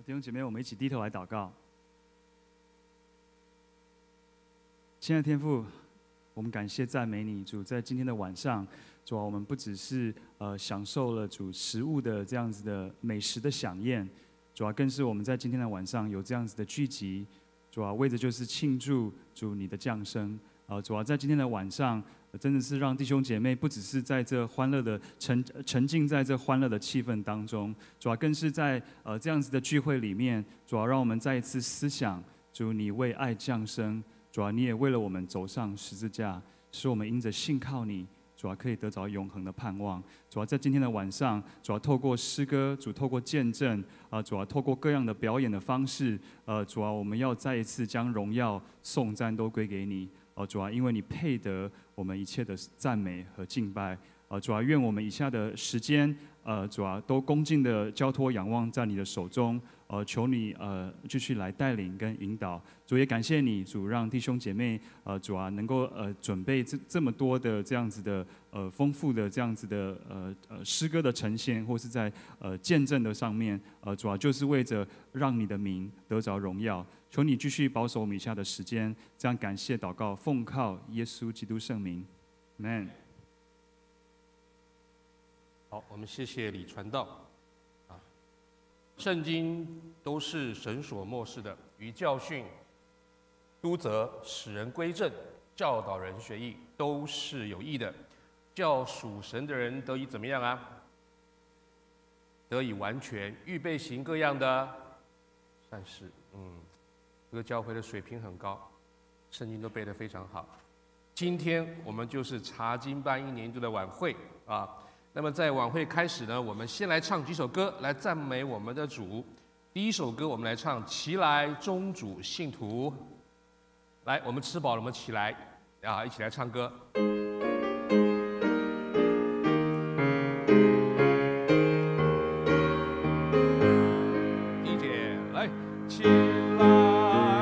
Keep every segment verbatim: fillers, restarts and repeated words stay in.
弟兄姐妹，我们一起低头来祷告。亲爱的天父，我们感谢赞美你，主，在今天的晚上，主啊，我们不只是呃享受了主食物的这样子的美食的飨宴，主啊，更是我们在今天的晚上有这样子的聚集，主啊，为的就是庆祝主你的降生。啊，主啊，在今天的晚上，真的是让弟兄姐妹不只是在这欢乐的沉沉浸在这欢乐的气氛当中，主啊，更是在呃这样子的聚会里面，主啊，让我们再一次思想，主你为爱降生，主啊，你也为了我们走上十字架，使我们因着信靠你，主啊，可以得着永恒的盼望。主啊，在今天的晚上，主啊，透过诗歌，主透过见证，啊，主啊，透过各样的表演的方式，呃，主啊，我们要再一次将荣耀、颂赞都归给你。哦，主啊，因为你配得我们一切的赞美和敬拜。啊，主啊，愿我们以下的时间，呃，主啊，都恭敬的交托仰望在你的手中。呃，求你呃继续来带领跟引导。主也感谢你，主让弟兄姐妹，呃，主啊，能够呃准备这这么多的这样子的呃丰富的这样子的呃呃诗歌的呈现，或是在呃见证的上面，呃，主啊，就是为着让你的名得着荣耀。求你继续保守我们以下的时间，这样感谢祷告，奉靠耶稣基督圣名 ，Amen。 好，我们谢谢李传道。啊，圣经都是神所默示的，于教训、督责、使人归正、教导人学义，都是有益的，叫属神的人得以怎么样啊？得以完全，预备行各样的善事。嗯。这个教会的水平很高，圣经都背得非常好。今天我们就是查经班一年一度的晚会啊。那么在晚会开始呢，我们先来唱几首歌来赞美我们的主。第一首歌我们来唱《齐来宗主信徒》。来，我们吃饱了，我们起来啊，一起来唱歌。第一节来，起来。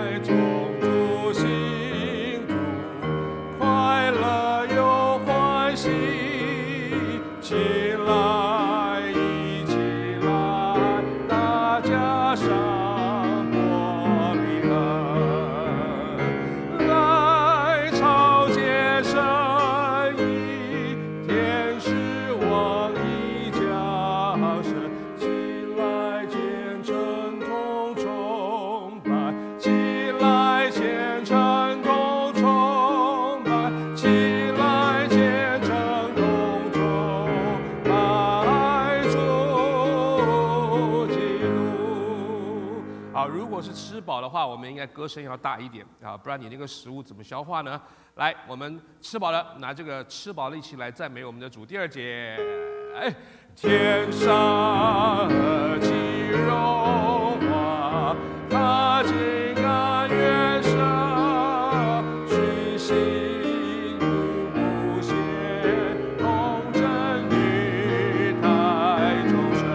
吃饱的话，我们应该歌声要大一点啊，不然你那个食物怎么消化呢？来，我们吃饱了，拿这个吃饱了一起来赞美我们的主。第二节，哎，天上何其荣华，他竟甘愿舍虚心不懈，童真与太众生。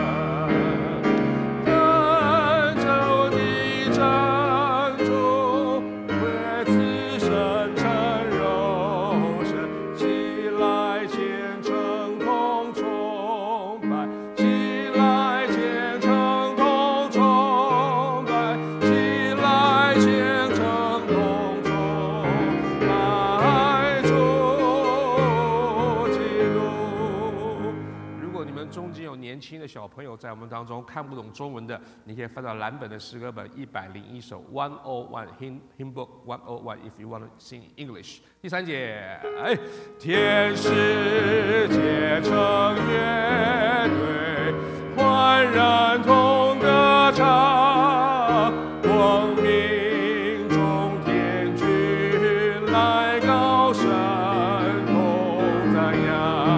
年轻的小朋友在我们当中看不懂中文的，你可以翻到蓝本的诗歌本一百零一首 one oh one hymn hymn book one oh one if you want to sing English。第三节，哎，天使结成乐队，焕然同歌唱，光明中天君来高声同赞扬。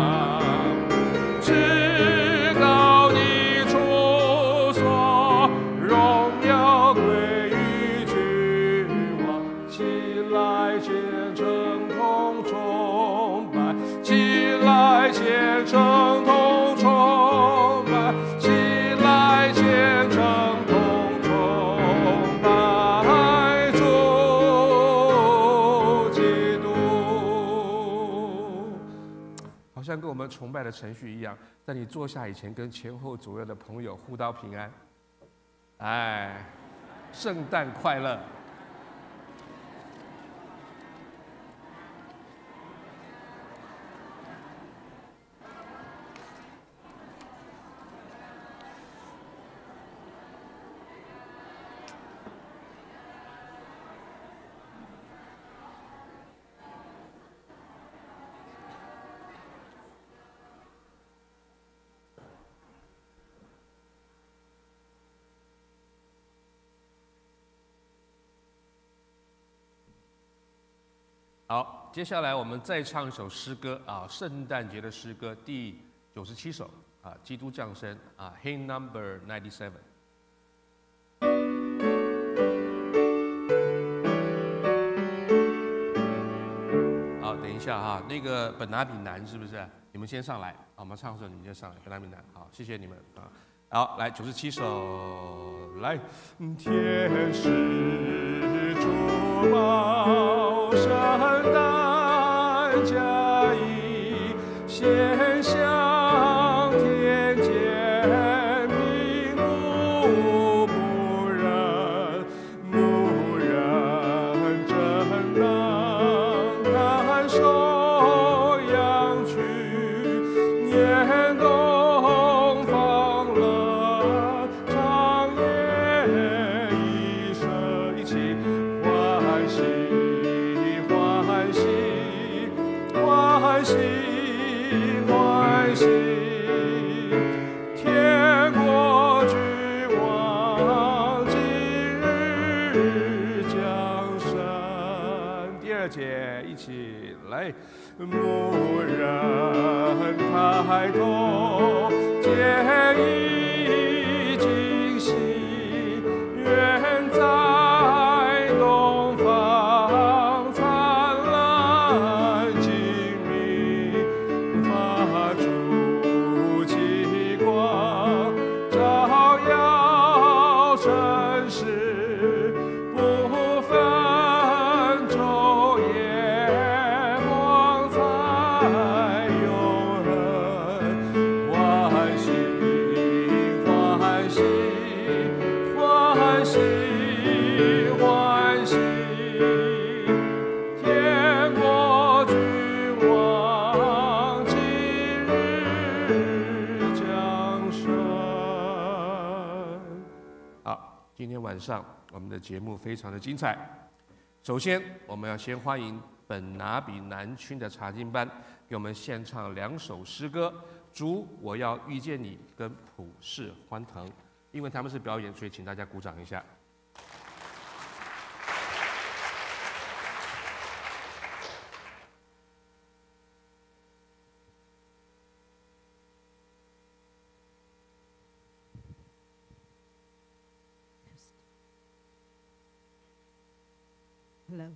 虔诚同崇拜，起来虔诚同崇拜主基督。好像跟我们崇拜的程序一样，在你坐下以前，跟前后左右的朋友互道平安。 哎，圣诞快乐！好，接下来我们再唱一首诗歌啊，圣诞节的诗歌第九十七首啊，《基督降生》啊 ，Hymn Number Ninety Seven。好，等一下哈，那个本拿比南是不是？你们先上来，好，我们唱的时候你们先上来，本拿比南，好，谢谢你们啊。好，来九十七首，来，天使珠宝圣诞佳音，献向天间平路牧人，牧人正当看守羊群，年冬放了长夜一生，一起欢喜欢喜欢喜欢喜，天国君王今日降生。第二节一起来，牧人抬头见已惊喜，远在东方灿烂精明，发出奇光，照耀尘世，不分昼夜，光彩永恒。欢喜欢喜欢喜欢喜，天国君王今日降生。好，今天晚上我们的节目非常的精彩。首先，我们要先欢迎本拿比南区的查经班给我们献唱两首诗歌，主我要遇见你跟普世欢腾。因为他们是表演，所以请大家鼓掌一下。 Hello.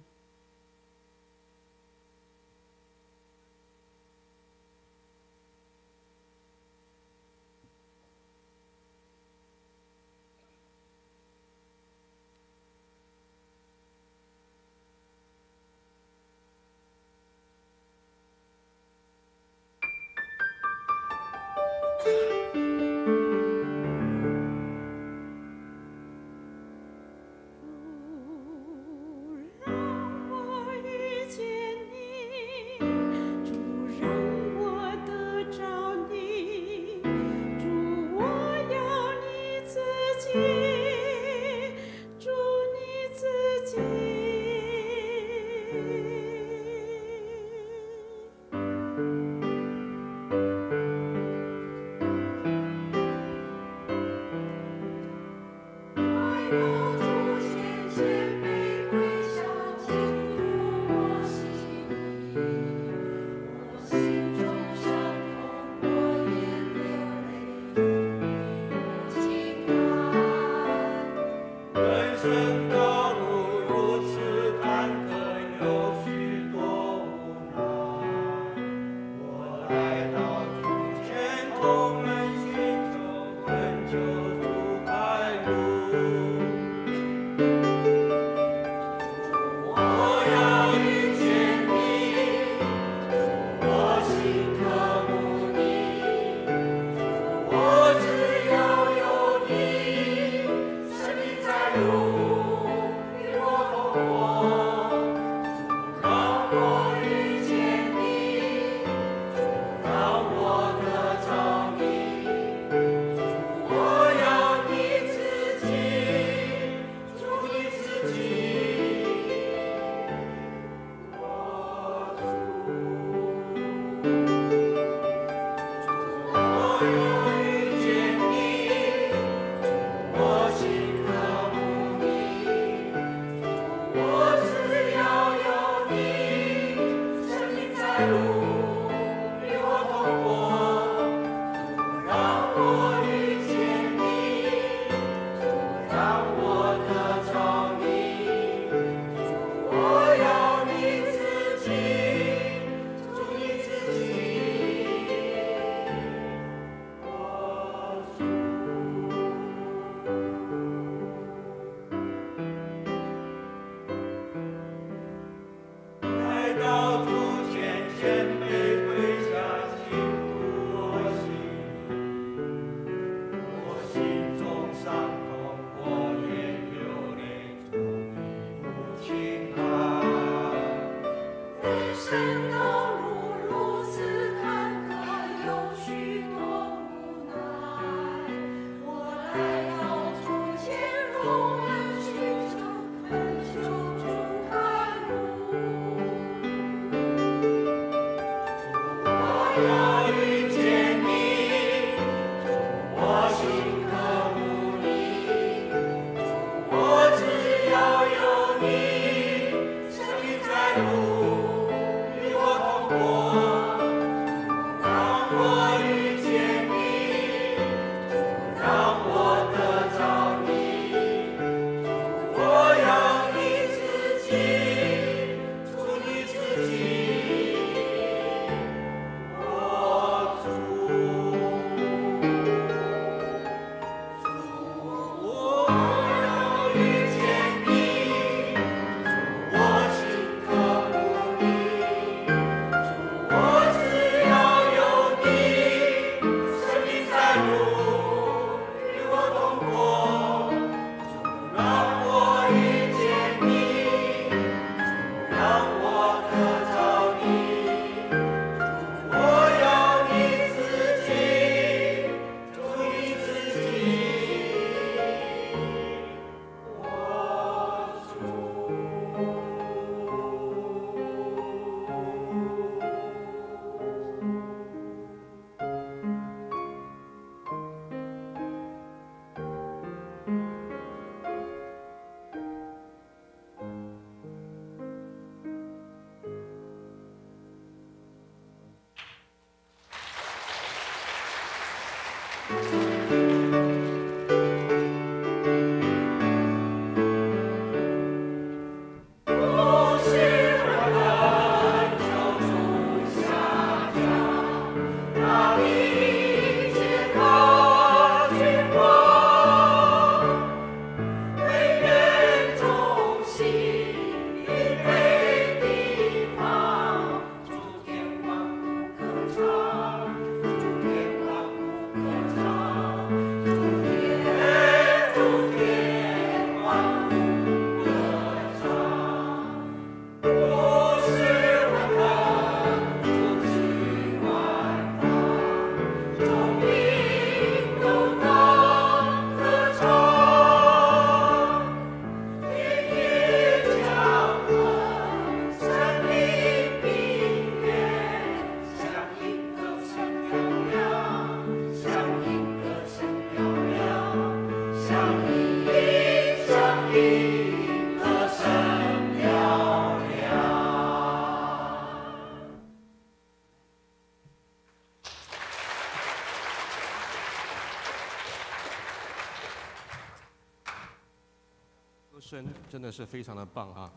声真的是非常的棒啊！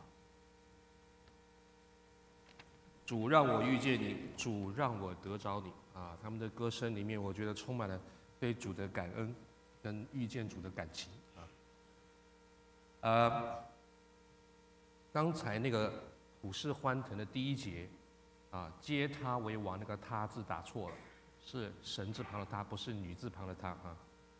主让我遇见你，主让我得着你啊！他们的歌声里面，我觉得充满了对主的感恩跟遇见主的感情啊。呃，刚才那个普世欢腾的第一节啊，接他为王，那个他字打错了，是神字旁的他，不是女字旁的他啊。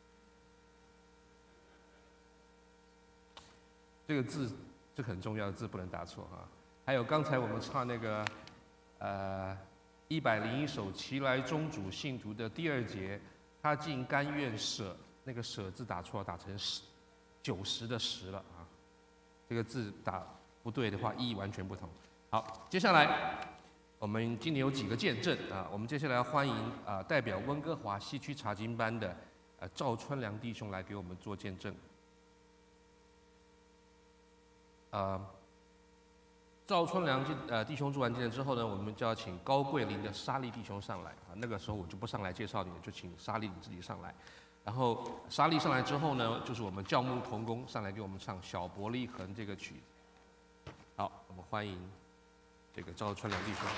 这个字，这个很重要的字不能打错啊。还有刚才我们唱那个。呃，一百零一首《齐来宗主信徒》的第二节，他竟甘愿舍，那个舍字打错，打成十九十的十了啊。这个字打不对的话，意义完全不同。好，接下来我们今天有几个见证啊，我们接下来欢迎啊代表温哥华西区查经班的呃赵春良弟兄来给我们做见证。啊。赵春良呃弟兄做完见证之后呢，我们就要请高桂林的沙利弟兄上来啊。那个时候我就不上来介绍你，就请沙利你自己上来。然后沙利上来之后呢，就是我们教牧同工上来给我们唱《小伯利恒》这个曲。好，我们欢迎这个赵春良弟兄。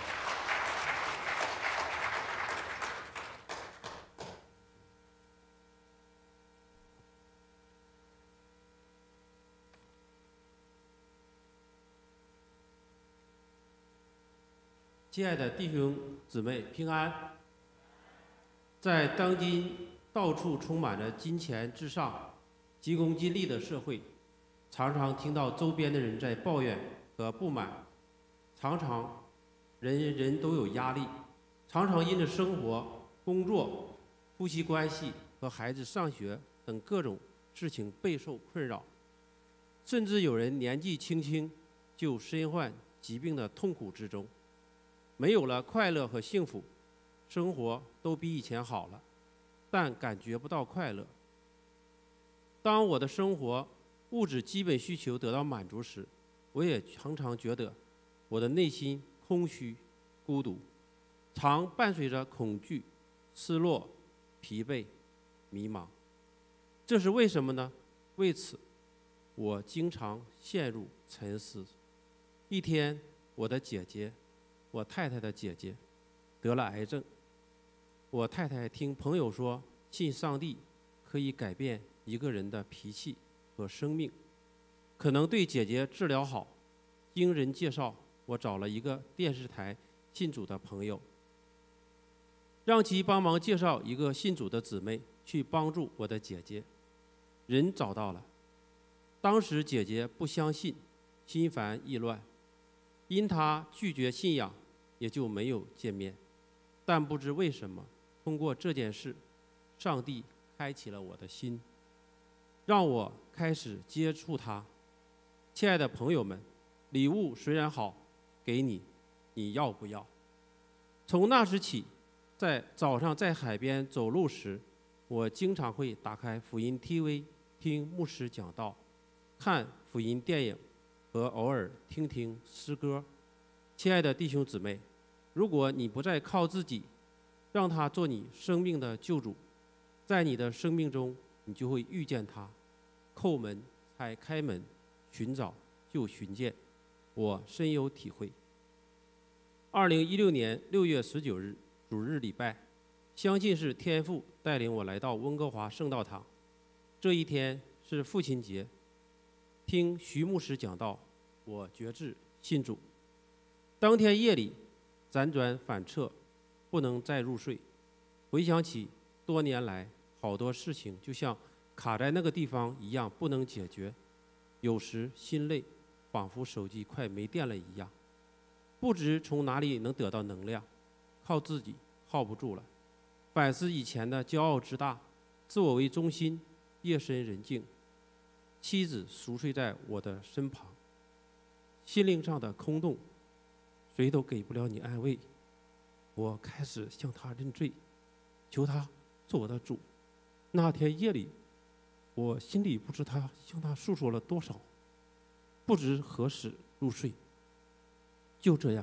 亲爱的弟兄姊妹平安。在当今到处充满着金钱至上、急功近利的社会，常常听到周边的人在抱怨和不满，常常人人都有压力，常常因着生活、工作、夫妻关系和孩子上学等各种事情备受困扰，甚至有人年纪轻轻就身患疾病的痛苦之中。没有了快乐和幸福，生活都比以前好了，但感觉不到快乐。当我的生活物质基本需求得到满足时，我也常常觉得我的内心空虚、孤独，常伴随着恐惧、失落、疲惫、迷茫。这是为什么呢？为此，我经常陷入沉思。一天，我的姐姐。我太太的姐姐得了癌症。我太太听朋友说，信上帝可以改变一个人的脾气和生命，可能对姐姐治疗好。经人介绍，我找了一个电视台信主的朋友，让其帮忙介绍一个信主的姊妹去帮助我的姐姐。人找到了，当时姐姐不相信，心烦意乱。因他拒绝信仰，也就没有见面。但不知为什么，通过这件事，上帝开启了我的心，让我开始接触他。亲爱的朋友们，礼物虽然好，给你，你要不要？从那时起，在早上在海边走路时，我经常会打开福音 T V 听牧师讲道，看福音电影，和偶尔听听诗歌。亲爱的弟兄姊妹，如果你不再靠自己，让他做你生命的救主，在你的生命中，你就会遇见他。叩门才开门，寻找就寻见，我深有体会。二零一六年六月十九日主日礼拜，相信是天父带领我来到温哥华圣道堂。这一天是父亲节，听徐牧师讲道，我决志信主。当天夜里辗转反侧，不能再入睡。回想起多年来好多事情，就像卡在那个地方一样不能解决。有时心累，仿佛手机快没电了一样，不知从哪里能得到能量，靠自己耗不住了。反思以前的骄傲之大，自我为中心，夜深人静，妻子熟睡在我的身旁，心灵上的空洞，谁都给不了你安慰。我开始向他认罪，求他做我的主。那天夜里，我心里不知他向他诉说了多少，不知何时入睡。就这样，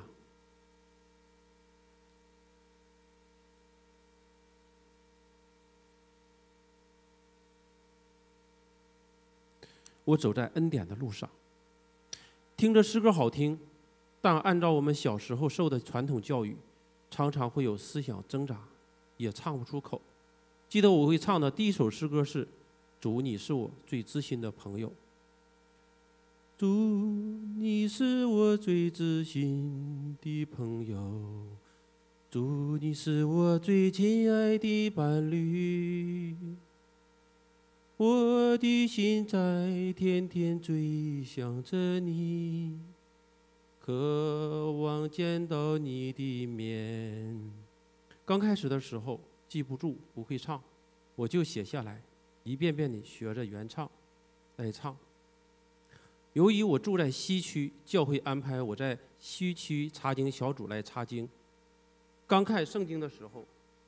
我走在恩典的路上。听着诗歌好听，但按照我们小时候受的传统教育，常常会有思想挣扎，也唱不出口。记得我会唱的第一首诗歌是：主，你是我最知心的朋友。主，你是我最知心的朋友。主，你是我最亲爱的伴侣。我的心在天天追想着你，渴望见到你的面。刚开始的时候记不住，不会唱，我就写下来，一遍遍地学着原唱来唱。由于我住在西区，教会安排我在西区查经小组来查经。刚看圣经的时候，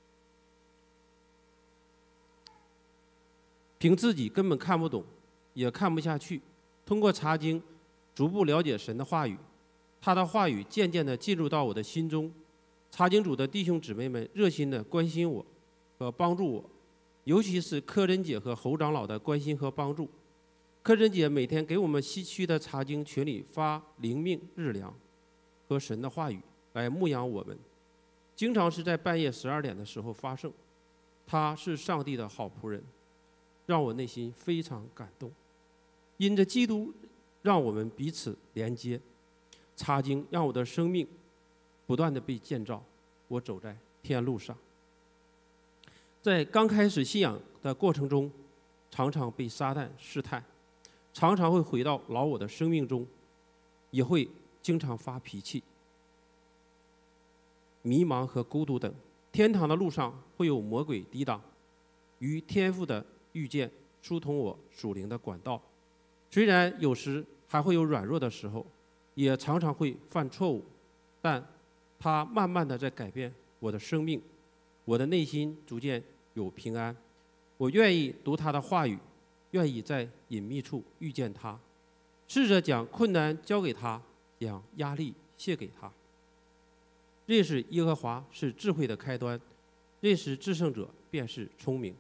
凭自己根本看不懂，也看不下去。通过查经，逐步了解神的话语，他的话语渐渐地进入到我的心中。查经组的弟兄姊妹们热心地关心我和帮助我，尤其是柯珍姐和侯长老的关心和帮助。柯珍姐每天给我们西区的查经群里发灵命日粮和神的话语来牧养我们，经常是在半夜十二点的时候发圣。她是上帝的好仆人，让我内心非常感动。因着基督，让我们彼此连接。查经让我的生命不断地被建造，我走在天路上。在刚开始信仰的过程中，常常被撒旦试探，常常会回到老我的生命中，也会经常发脾气、迷茫和孤独等。天堂的路上会有魔鬼抵挡，与天父的遇见疏通我属灵的管道。虽然有时还会有软弱的时候，也常常会犯错误，但他慢慢的在改变我的生命，我的内心逐渐有平安。我愿意读他的话语，愿意在隐秘处遇见他，试着将困难交给他，将压力卸给他。认识耶和华是智慧的开端，认识至圣者便是聪明。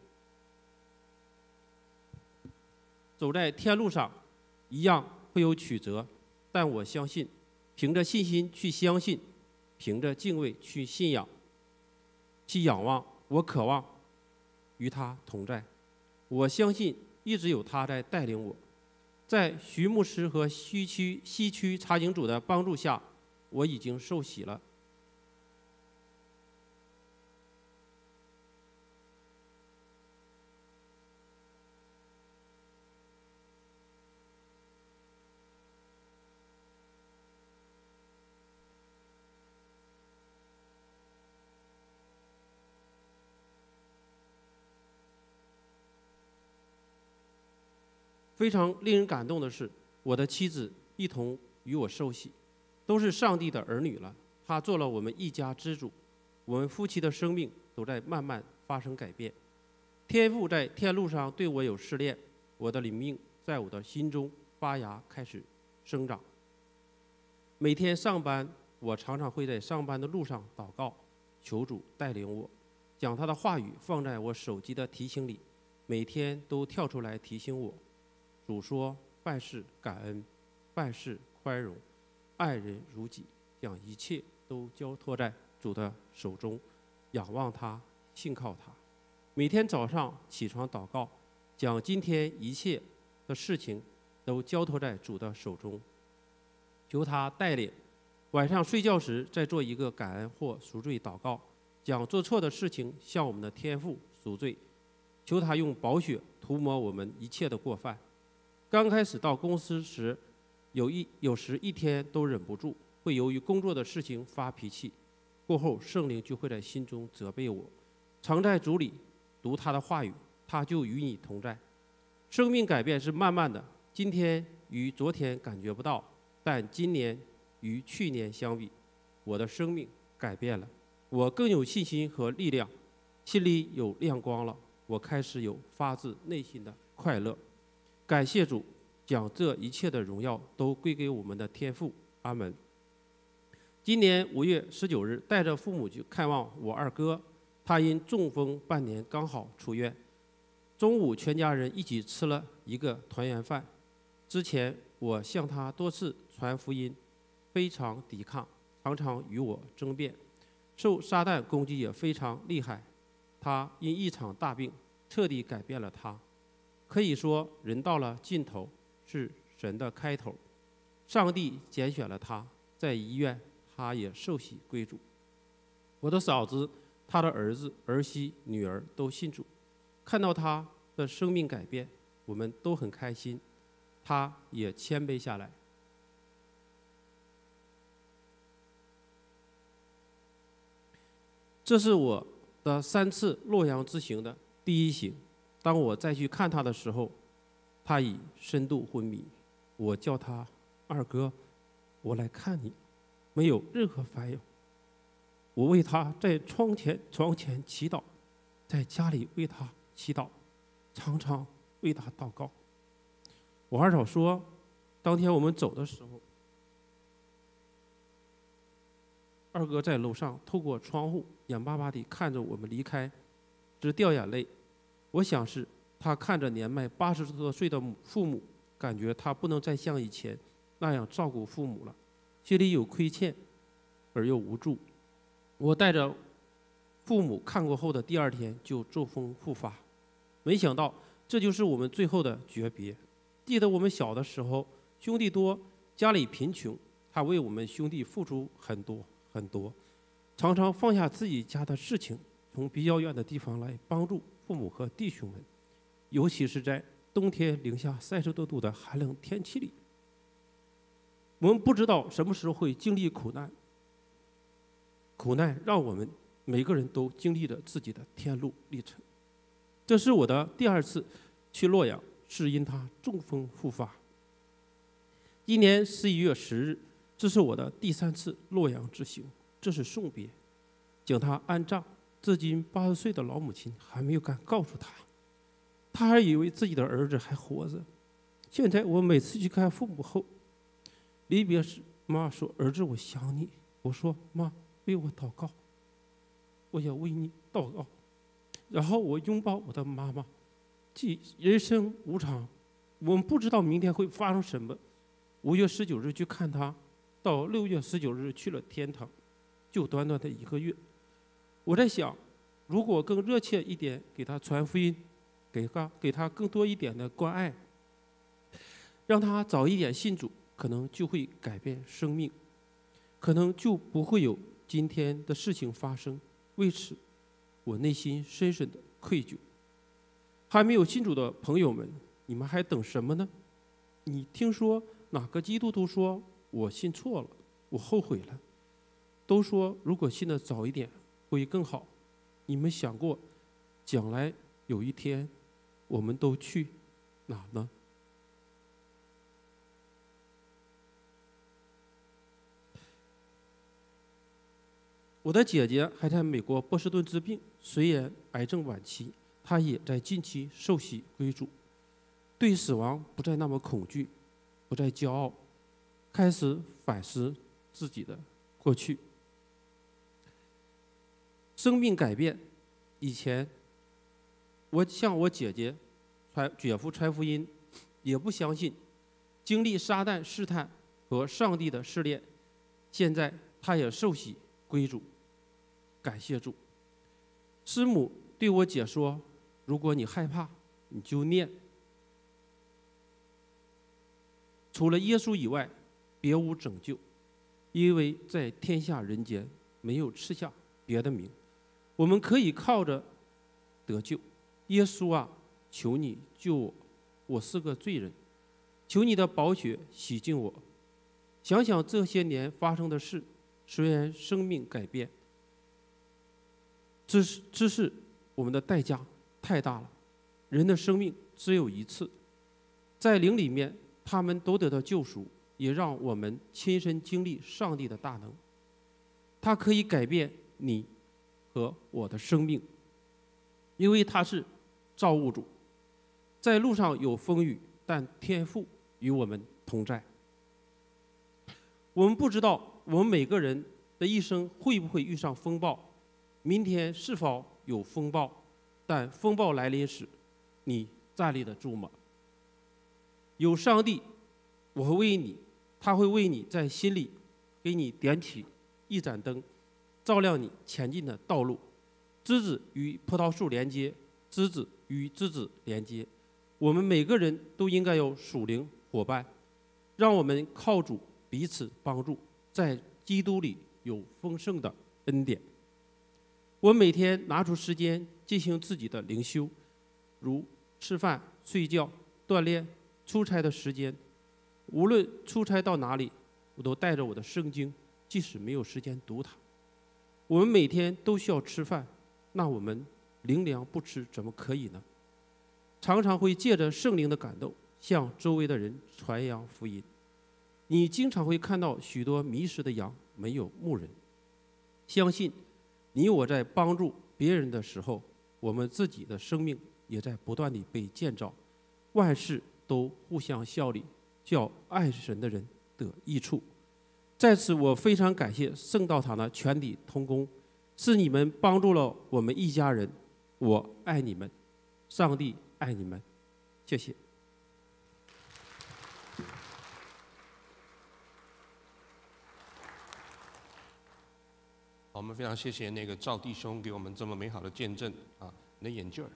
走在天路上，一样会有曲折，但我相信，凭着信心去相信，凭着敬畏去信仰，去仰望。我渴望与他同在，我相信一直有他在带领我。在徐牧师和西区西区查经组的帮助下，我已经受洗了。非常令人感动的是，我的妻子一同与我受洗，都是上帝的儿女了。她做了我们一家之主，我们夫妻的生命都在慢慢发生改变。天父在天路上对我有试炼，我的灵命在我的心中发芽，开始生长。每天上班，我常常会在上班的路上祷告，求主带领我，将他的话语放在我手机的提醒里，每天都跳出来提醒我。主说：办事感恩，办事宽容，爱人如己，将一切都交托在主的手中，仰望他，信靠他。每天早上起床祷告，将今天一切的事情都交托在主的手中，求他带领。晚上睡觉时再做一个感恩或赎罪祷告，将做错的事情向我们的天父赎罪，求他用宝血涂抹我们一切的过犯。刚开始到公司时，有一有时一天都忍不住，会由于工作的事情发脾气。过后，圣灵就会在心中责备我。常在主里读他的话语，他就与你同在。生命改变是慢慢的，今天与昨天感觉不到，但今年与去年相比，我的生命改变了，我更有信心和力量，心里有亮光了，我开始有发自内心的快乐。感谢主，将这一切的荣耀都归给我们的天父。阿门。今年五月十九日，带着父母去看望我二哥，他因中风半年刚好出院。中午全家人一起吃了一个团圆饭， 之前我向他多次传福音，非常抵抗，常常与我争辩，受撒旦攻击也非常厉害。他因一场大病彻底改变了他。可以说，人到了尽头是神的开头。上帝拣选了他，在医院他也受洗归主。我的嫂子、他的儿子、儿媳、女儿都信主，看到他的生命改变，我们都很开心。他也谦卑下来。这是我的三次洛阳之行的第一行。当我再去看他的时候，他已深度昏迷。我叫他二哥，我来看你，没有任何反应。我为他在床前床前祈祷，在家里为他祈祷，常常为他祷告。我二嫂说，当天我们走的时候，二哥在楼上透过窗户眼巴巴地看着我们离开，直掉眼泪。我想是他看着年迈八十多岁的父母，感觉他不能再像以前那样照顾父母了，心里有亏欠而又无助。我带着父母看过后的第二天就中风复发，没想到这就是我们最后的诀别。记得我们小的时候，兄弟多，家里贫穷，他为我们兄弟付出很多很多，常常放下自己家的事情，从比较远的地方来帮助父母和弟兄们，尤其是在冬天零下三十多度的寒冷天气里。我们不知道什么时候会经历苦难，苦难让我们每个人都经历了自己的天路历程。这是我的第二次去洛阳，是因他中风复发。今年十一月十日，这是我的第三次洛阳之行，这是送别，将他安葬。至今八十岁的老母亲还没有敢告诉他，他还以为自己的儿子还活着。现在我每次去看父母后，离别时，妈说：“儿子，我想你。”我说：“妈，为我祷告，我要为你祷告。”然后我拥抱我的妈妈。即人生无常，我们不知道明天会发生什么。五月十九日去看他，到六月十九日去了天堂，就短短的一个月。我在想，如果更热切一点给他传福音，给他给他更多一点的关爱，让他早一点信主，可能就会改变生命，可能就不会有今天的事情发生。为此，我内心深深的愧疚。还没有信主的朋友们，你们还等什么呢？你听说哪个基督徒说我信错了，我后悔了？都说如果信得早一点会更好。你们想过，将来有一天，我们都去哪呢？我的姐姐还在美国波士顿治病，虽然癌症晚期，她也在近期受洗归主，对死亡不再那么恐惧，不再骄傲，开始反思自己的过去。生命改变，以前我向我姐姐传姐夫传福音，也不相信，经历撒旦试探和上帝的试炼，现在他也受洗归主，感谢主。师母对我姐说，如果你害怕，你就念，除了耶稣以外，别无拯救，因为在天下人间没有赐下别的名，我们可以靠着得救。耶稣啊，求你救我，我是个罪人，求你的宝血洗净我。想想这些年发生的事，虽然生命改变，只是只是我们的代价太大了。人的生命只有一次，在灵里面，他们都得到救赎，也让我们亲身经历上帝的大能。他可以改变你和我的生命，因为他是造物主。在路上有风雨，但天父与我们同在。我们不知道我们每个人的一生会不会遇上风暴，明天是否有风暴，但风暴来临时，你站立得住吗？有上帝我会为你，他会为你在心里给你点起一盏灯，照亮你前进的道路。枝子与葡萄树连接，枝子与枝子连接。我们每个人都应该有属灵伙伴，让我们靠主彼此帮助，在基督里有丰盛的恩典。我每天拿出时间进行自己的灵修，如吃饭、睡觉、锻炼、出差的时间。无论出差到哪里，我都带着我的圣经，即使没有时间读它。我们每天都需要吃饭，那我们灵粮不吃怎么可以呢？常常会借着圣灵的感动，向周围的人传扬福音。你经常会看到许多迷失的羊没有牧人。相信你我在帮助别人的时候，我们自己的生命也在不断地被建造，万事都互相效力，叫爱神的人得益处。在此，我非常感谢圣道堂的全体同工，是你们帮助了我们一家人。我爱你们，上帝爱你们，谢谢。 我们非常谢谢那个赵弟兄给我们这么美好的见证啊！你的眼镜儿。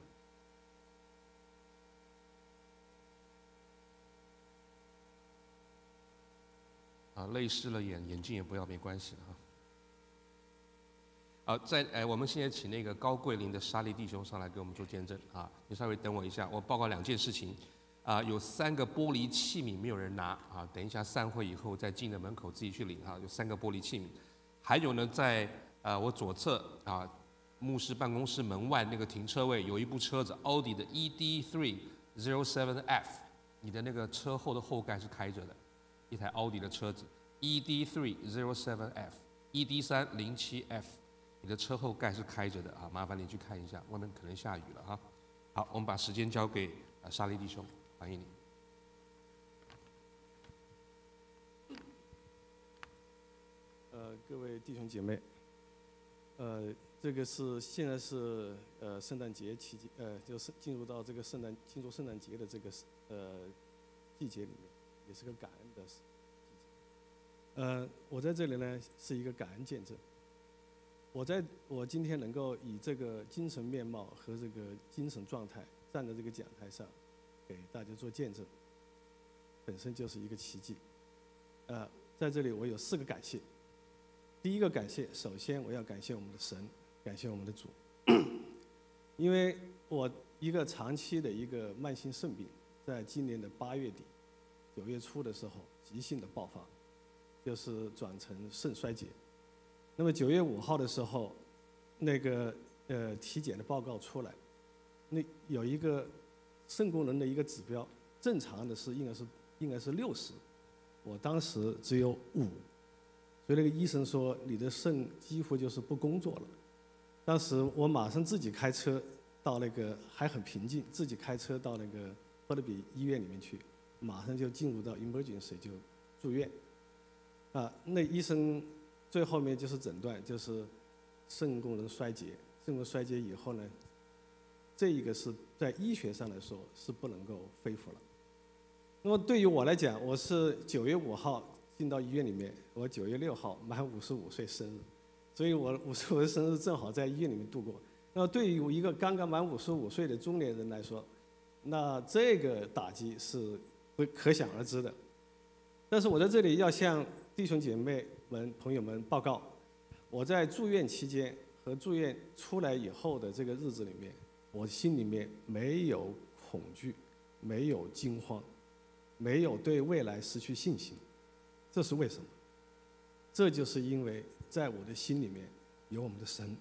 啊，泪湿了眼，眼镜也不要，没关系的哈。好，在哎，我们现在请那个高桂林的沙利弟兄上来给我们做见证啊！你稍微等我一下，我报告两件事情。啊，有三个玻璃器皿没有人拿啊，等一下散会以后再进的门口自己去领啊。有三个玻璃器皿，还有呢，在呃我左侧啊，牧师办公室门外那个停车位有一部车子，奥迪的 E D three zero seven F， 你的那个车后的后盖是开着的。一台奥迪的车子 E D three zero seven F E D three zero seven F， 你的车后盖是开着的啊，麻烦你去看一下，外面可能下雨了哈。好，我们把时间交给呃沙利弟兄，欢迎你。 呃，各位弟兄姐妹，呃，这个是现在是呃圣诞节期间，呃，就是进入到这个圣诞庆祝圣诞节的这个呃季节里面。也是个感恩的事。呃，我在这里呢是一个感恩见证。我在我今天能够以这个精神面貌和这个精神状态站在这个讲台上，给大家做见证，本身就是一个奇迹。呃，在这里我有四个感谢。第一个感谢，首先我要感谢我们的神，感谢我们的主，因为我一个长期的一个慢性肾病，在今年的八月底。九月初的时候，急性的爆发，就是转成肾衰竭。那么九月五号的时候，那个呃体检的报告出来，那有一个肾功能的一个指标，正常的是应该是应该是六十，我当时只有五，所以那个医生说你的肾几乎就是不工作了。当时我马上自己开车到那个还很平静，自己开车到那个伯勒比医院里面去。马上就进入到 emergency 就住院，啊，那医生最后面就是诊断就是肾功能衰竭，肾功能衰竭以后呢，这一个是在医学上来说是不能够恢复了。那么对于我来讲，我是九月五号进到医院里面，我九月六号满五十五岁生日，所以我五十五岁生日正好在医院里面度过。那么对于一个刚刚满五十五岁的中年人来说，那这个打击是可想而知的。但是我在这里要向弟兄姐妹们、朋友们报告，我在住院期间和住院出来以后的这个日子里面，我心里面没有恐惧，没有惊慌，没有对未来失去信心。这是为什么？这就是因为在我的心里面有我们的神。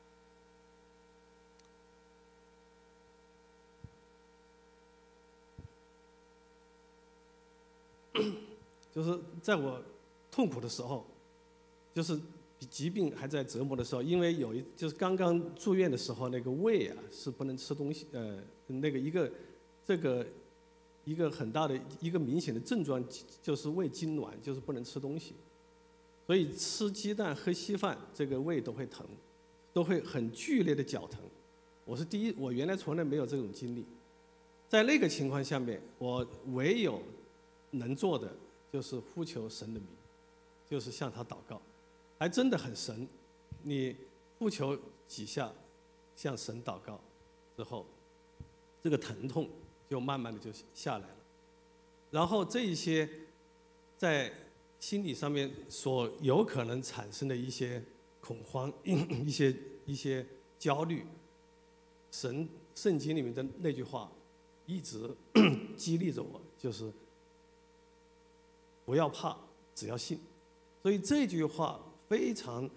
就是在我痛苦的时候，就是疾病还在折磨的时候，因为有一就是刚刚住院的时候，那个胃啊是不能吃东西，呃，那个一个这个一个很大的一个明显的症状就是胃痉挛，就是不能吃东西，所以吃鸡蛋喝稀饭，这个胃都会疼，都会很剧烈的绞疼。我是第一，我原来从来没有这种经历，在那个情况下面，我唯有能做的就是呼求神的名，就是向他祷告，还真的很神。你呼求几下，向神祷告之后，这个疼痛就慢慢的就下来了。然后这一些在心理上面所有可能产生的一些恐慌、一些一些焦虑，神圣经里面的那句话一直激励着我，就是不要怕，只要信。所以这句话非常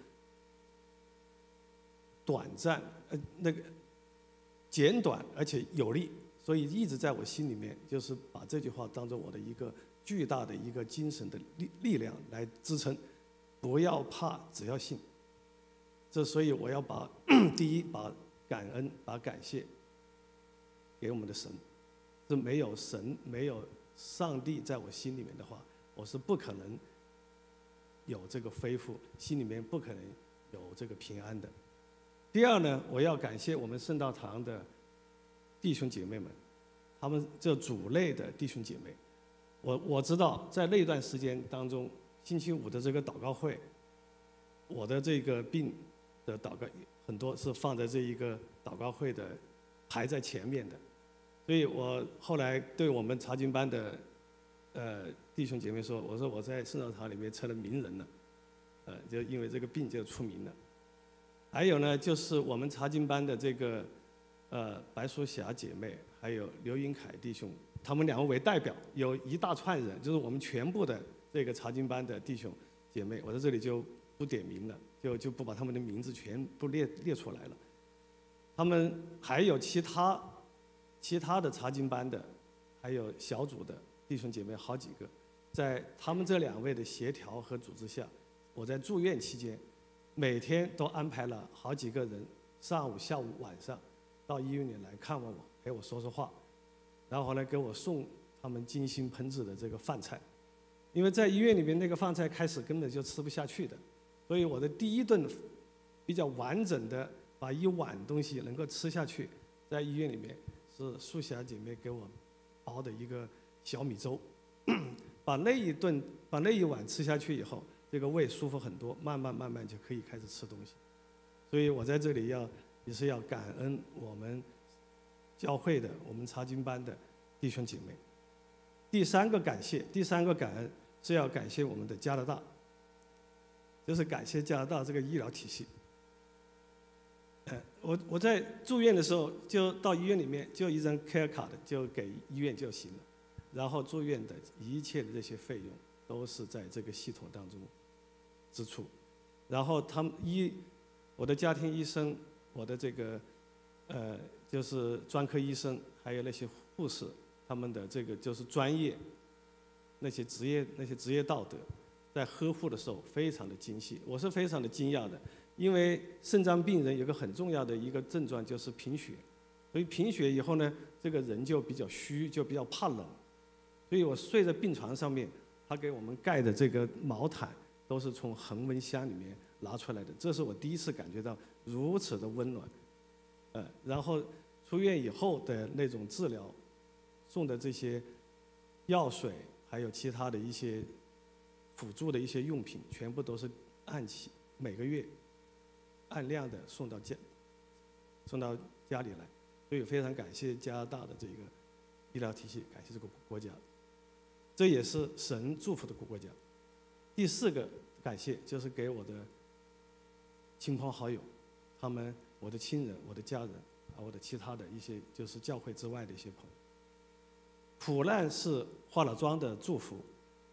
短暂，呃，那个简短而且有力，所以一直在我心里面，就是把这句话当做我的一个巨大的一个精神的力力量来支撑。不要怕，只要信。这所以我要把第一，把感恩、把感谢给我们的神。是没有神、没有上帝在我心里面的话，我是不可能有这个恢复，心里面不可能有这个平安的。第二呢，我要感谢我们圣道堂的弟兄姐妹们，他们这主内的弟兄姐妹，我我知道在那段时间当中，星期五的这个祷告会，我的这个病的祷告很多是放在这一个祷告会的排在前面的，所以我后来对我们查经班的呃弟兄姐妹说，我说我在圣道堂里面成了名人了，呃，就因为这个病就出名了。还有呢，就是我们查经班的这个呃白淑霞姐妹，还有刘云凯弟兄，他们两位为代表，有一大串人，就是我们全部的这个查经班的弟兄姐妹，我在这里就不点名了，就就不把他们的名字全部列列出来了。他们还有其他其他的查经班的，还有小组的弟兄姐妹好几个，在他们这两位的协调和组织下，我在住院期间，每天都安排了好几个人，上午、下午、晚上到医院里来看望我，陪我说说话，然后呢给我送他们精心烹制的这个饭菜，因为在医院里面那个饭菜开始根本就吃不下去的，所以我的第一顿比较完整的把一碗东西能够吃下去，在医院里面是素霞姐妹给我熬的一个小米粥，把那一顿把那一碗吃下去以后，这个胃舒服很多，慢慢慢慢就可以开始吃东西。所以我在这里要也是要感恩我们教会的我们查经班的弟兄姐妹。第三个感谢，第三个感恩是要感谢我们的加拿大，就是感谢加拿大这个医疗体系。呃，我我在住院的时候，就到医院里面就一张 care card 就给医院就行了，然后住院的一切的这些费用都是在这个系统当中支出，然后他们医，我的家庭医生，我的这个呃就是专科医生，还有那些护士，他们的这个就是专业，那些职业那些职业道德，在呵护的时候非常的精细，我是非常的惊讶的。因为肾脏病人有个很重要的一个症状就是贫血，所以贫血以后呢，这个人就比较虚，就比较怕冷，所以我睡在病床上面，他给我们盖的这个毛毯都是从恒温箱里面拿出来的，这是我第一次感觉到如此的温暖。呃，然后出院以后的那种治疗，送的这些药水，还有其他的一些辅助的一些用品，全部都是按期每个月按量的送到家送到家里来，所以非常感谢加拿大的这个医疗体系，感谢这个国家，这也是神祝福的国家。第四个感谢就是给我的亲朋好友，他们我的亲人、我的家人啊，我的其他的一些就是教会之外的一些朋友。苦难是化了妆的祝福，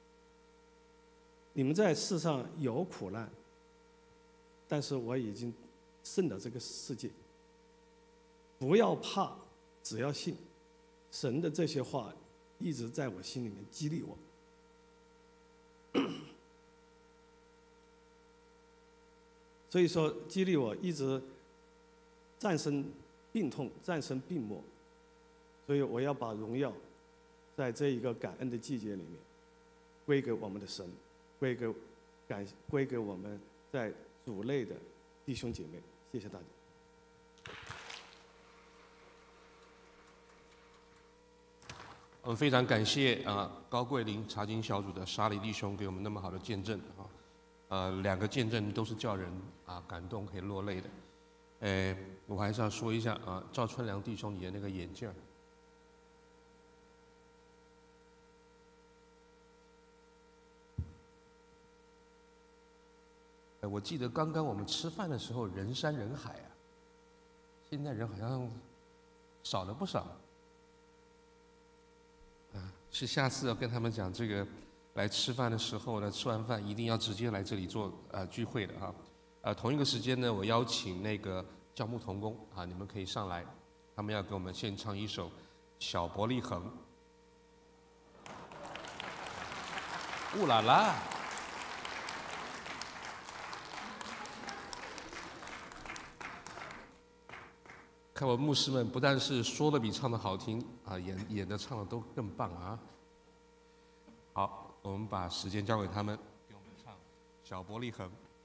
你们在世上有苦难，但是我已经胜了这个世界。不要怕，只要信。神的这些话一直在我心里面激励我。所以说，激励我一直战胜病痛，战胜病魔。所以我要把荣耀，在这一个感恩的季节里面，归给我们的神，归给感归给我们在主内的弟兄姐妹。谢谢大家。 我们非常感谢啊高桂林查经小组的沙里弟兄给我们那么好的见证啊，呃，两个见证都是叫人啊感动可以落泪的。哎，我还是要说一下啊，赵春良弟兄你的那个眼镜儿。呃，我记得刚刚我们吃饭的时候人山人海啊，现在人好像少了不少。啊，是下次要跟他们讲这个，来吃饭的时候呢，吃完饭一定要直接来这里做呃聚会的哈。呃，同一个时间呢，我邀请那个教牧同工啊，你们可以上来，他们要给我们献唱一首《小伯利恒》。乌拉拉！看我牧师们不但是说的比唱的好听啊，演演的唱的都更棒啊。好，我们把时间交给他们，给我们唱《小伯利恒》。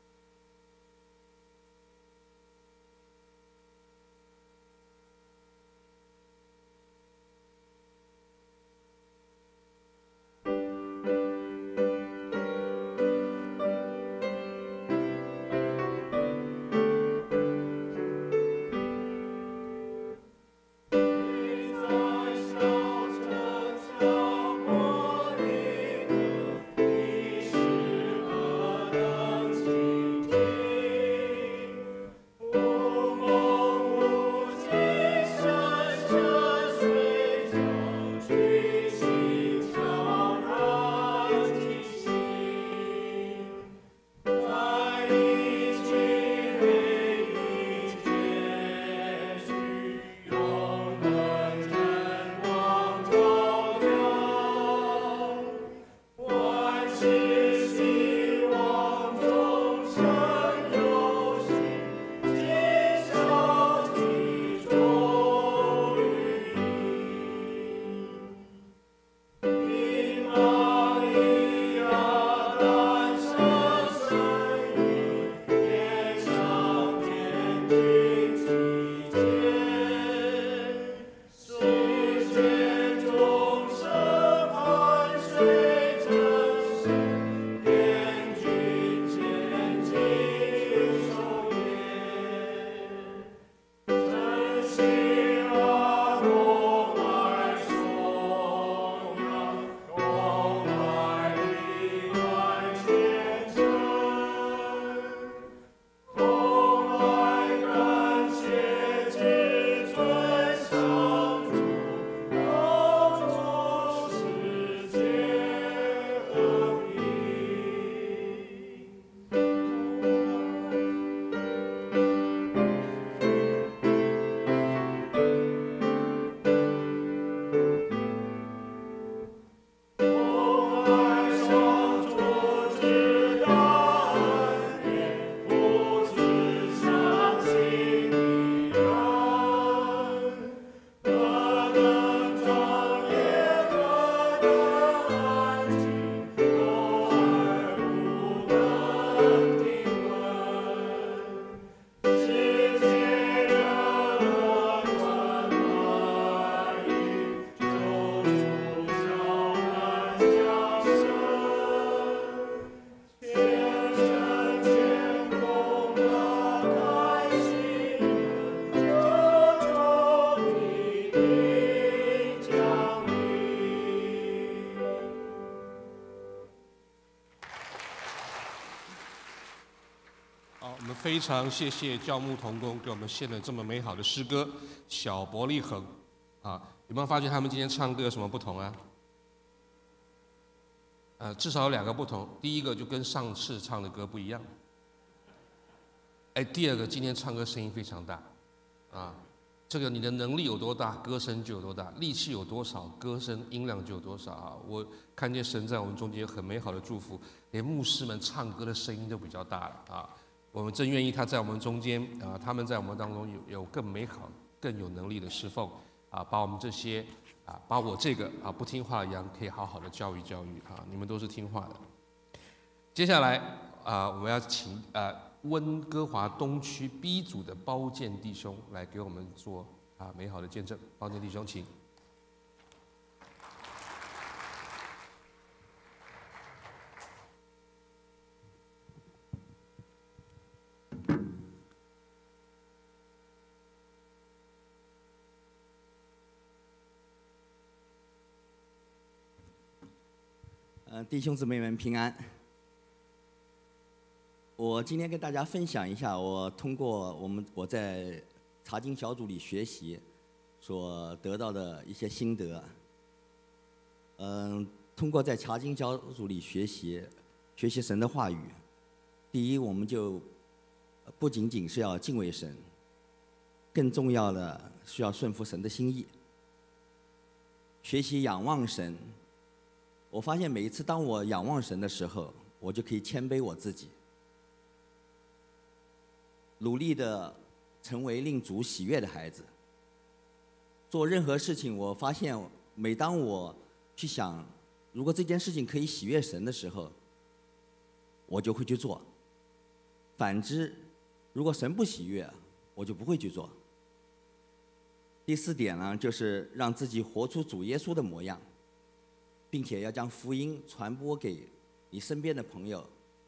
非常谢谢教牧同工给我们献了这么美好的诗歌《小伯利恒》啊，有没有发觉他们今天唱歌有什么不同啊？呃，至少有两个不同。第一个就跟上次唱的歌不一样。哎，第二个今天唱歌声音非常大，啊，这个你的能力有多大，歌声就有多大；力气有多少，歌声音量就有多少啊！我看见神在我们中间有很美好的祝福，连牧师们唱歌的声音都比较大了啊！我们真愿意他在我们中间啊，他们在我们当中有有更美好、更有能力的侍奉啊，把我们这些啊，把我这个啊不听话的羊可以好好的教育教育啊，你们都是听话的。接下来啊，我们要请啊温哥华东区 B 组的包建弟兄来给我们做啊美好的见证。包建弟兄，请。 呃，弟兄姊妹们平安。我今天跟大家分享一下，我通过我们我在查经小组里学习所得到的一些心得。嗯，通过在查经小组里学习学习神的话语，第一，我们就不仅仅是要敬畏神，更重要的是要顺服神的心意。学习仰望神，我发现每一次当我仰望神的时候，我就可以谦卑我自己，努力的成为令主喜悦的孩子。做任何事情，我发现每当我去想，如果这件事情可以喜悦神的时候，我就会去做。反之，如果神不喜悦，我就不会去做。第四点呢，就是让自己活出主耶稣的模样，并且要将福音传播给你身边的朋友。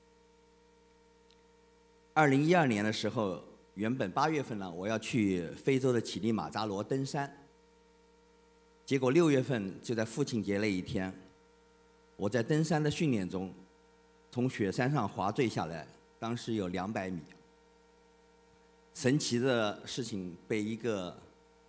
二零一二年的时候，原本八月份呢，我要去非洲的乞力马扎罗登山，结果六月份就在父亲节那一天，我在登山的训练中，从雪山上滑坠下来，当时有两百米。神奇的事情被一个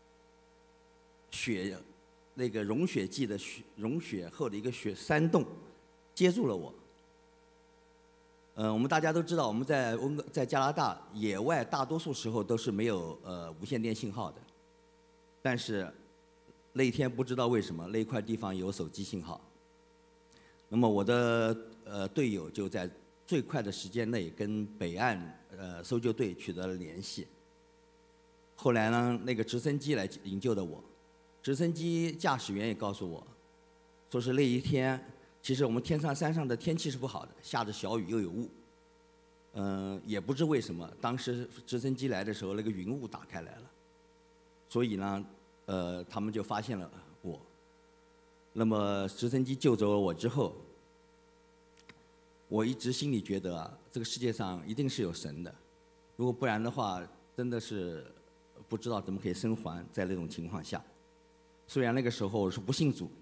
雪那个融雪剂的雪融雪后的一个雪山洞接住了我。呃，我们大家都知道，我们在温哥在加拿大野外，大多数时候都是没有呃无线电信号的，但是那一天不知道为什么那一块地方有手机信号。那么我的呃队友就在最快的时间内跟北岸呃搜救队取得了联系。后来呢，那个直升机来营救的我。直升机驾驶员也告诉我，说是那一天，其实我们天上山上的天气是不好的，下着小雨又有雾。嗯、呃，也不知为什么，当时直升机来的时候，那个云雾打开来了，所以呢，呃，他们就发现了我。那么直升机救走了我之后，我一直心里觉得啊，这个世界上一定是有神的，如果不然的话，真的是不知道怎么可以生还在那种情况下。虽然那个时候我是不信主，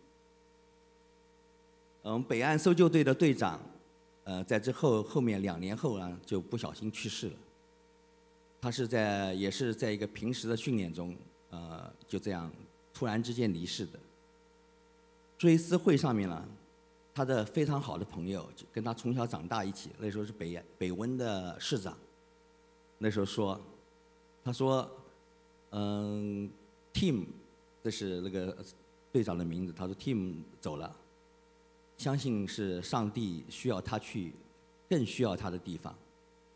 嗯，北岸搜救队的队长，呃，在之后后面两年后呢，就不小心去世了。他是在也是在一个平时的训练中，呃，就这样突然之间离世的。追思会上面呢，他的非常好的朋友，跟他从小长大一起，那时候是北北温的市长，那时候说，他说，嗯 ，Tim。这是那个队长的名字。他说 ：“Tim 走了，相信是上帝需要他去更需要他的地方。”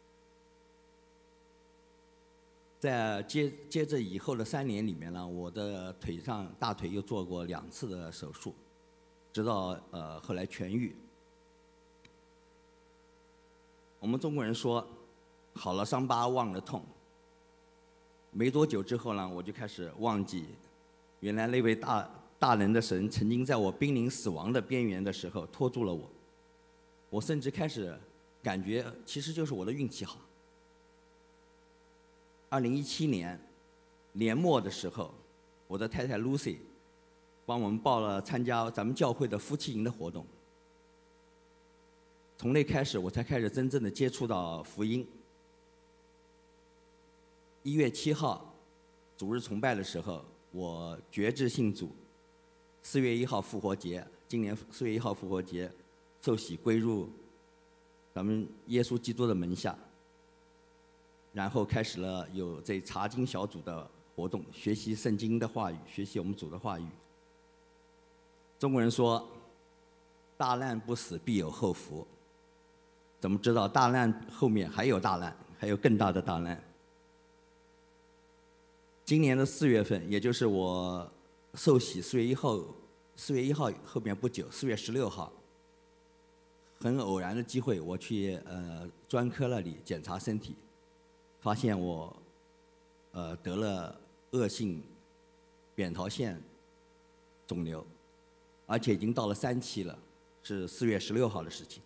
在接接着以后的三年里面呢，我的腿上大腿又做过两次的手术，直到呃后来痊愈。我们中国人说，好了伤疤忘了痛。没多久之后呢，我就开始忘记。原来那位大大能的神曾经在我濒临死亡的边缘的时候拖住了我，我甚至开始感觉其实就是我的运气好。二零一七年年末的时候，我的太太 Lucy 帮我们报了参加咱们教会的夫妻营的活动，从那开始我才开始真正的接触到福音。一月七号主日崇拜的时候，我决志信主，四月一号复活节，今年四月一号复活节，受洗归入咱们耶稣基督的门下，然后开始了有这查经小组的活动，学习圣经的话语，学习我们主的话语。中国人说，大难不死必有后福，怎么知道大难后面还有大难，还有更大的大难？今年的四月份，也就是我受洗四月一号，四月一号后面不久，四月十六号，很偶然的机会，我去呃专科那里检查身体，发现我呃得了恶性扁桃腺肿瘤，而且已经到了三期了，是四月十六号的事情。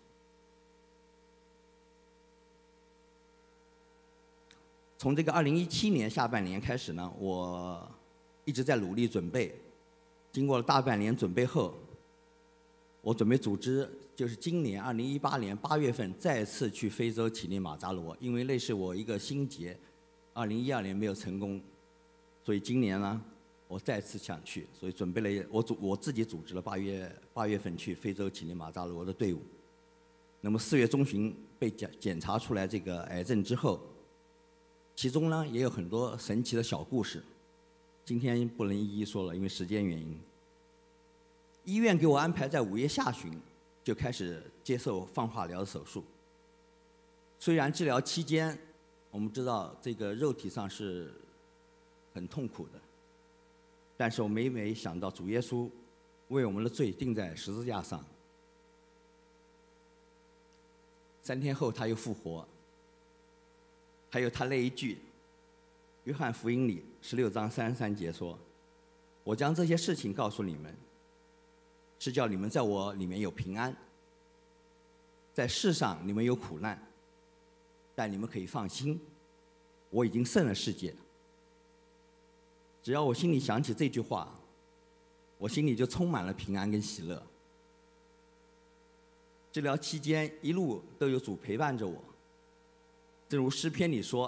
从这个二零一七年下半年开始呢，我一直在努力准备。经过了大半年准备后， 我准备组织，就是今年二零一八年八月份再次去非洲乞力马扎罗，因为那是我一个心结，二零一二年没有成功，所以今年呢，我再次想去，所以准备了我组我自己组织了八月八月份去非洲乞力马扎罗的队伍。那么四月中旬被检检查出来这个癌症之后，其中呢也有很多神奇的小故事，今天不能一一说了，因为时间原因。医院给我安排在五月下旬就开始接受放化疗的手术。虽然治疗期间，我们知道这个肉体上是很痛苦的，但是我每每想到主耶稣为我们的罪钉在十字架上，三天后他又复活，还有他那一句，约翰福音里十六章三十三节说：“我将这些事情告诉你们，是叫你们在我里面有平安。在世上你们有苦难，但你们可以放心，我已经胜了世界。”只要我心里想起这句话，我心里就充满了平安跟喜乐。治疗期间一路都有主陪伴着我，正如诗篇里说：“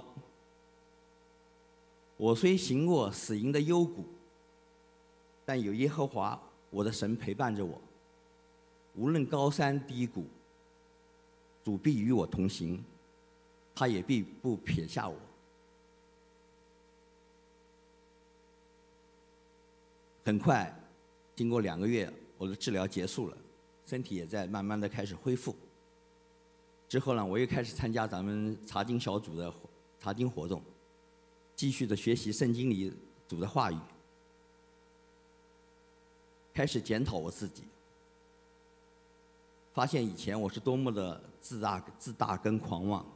我虽行过死荫的幽谷，但有耶和华我的神陪伴着我，无论高山低谷，主必与我同行，他也必不撇下我。”很快，经过两个月，我的治疗结束了，身体也在慢慢的开始恢复。之后呢，我又开始参加咱们查经小组的查经活动，继续的学习圣经里主的话语，开始检讨我自己，发现以前我是多么的自大、自大跟狂妄。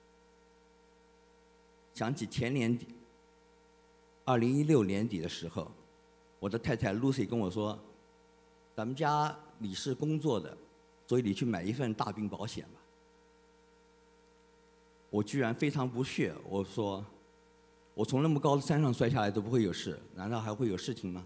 想起前年底，二零一六年底的时候，我的太太 Lucy 跟我说：“咱们家你是工作的，所以你去买一份大病保险吧。”我居然非常不屑，我说：“我从那么高的山上摔下来都不会有事，难道还会有事情吗？”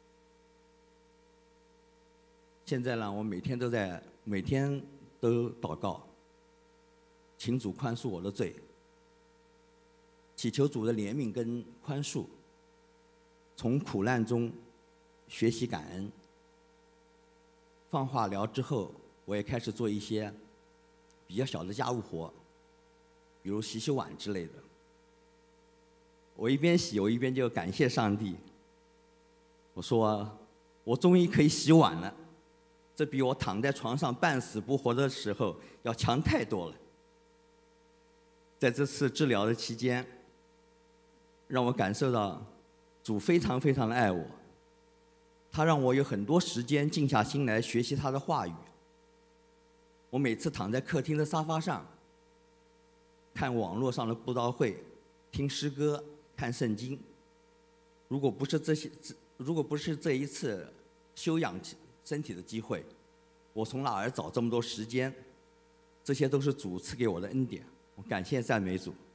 现在呢，我每天都在每天都祷告，请主宽恕我的罪，祈求主的怜悯跟宽恕，从苦难中学习感恩。放化疗之后，我也开始做一些比较小的家务活，比如洗洗碗之类的。我一边洗，我一边就感谢上帝。我说：“我终于可以洗碗了，这比我躺在床上半死不活的时候要强太多了。”在这次治疗的期间，让我感受到主非常非常的爱我，他让我有很多时间静下心来学习他的话语。我每次躺在客厅的沙发上，看网络上的布道会，听诗歌，看圣经。如果不是这些，如果不是这一次休养身体的机会，我从哪儿找这么多时间？这些都是主赐给我的恩典，我感谢赞美主。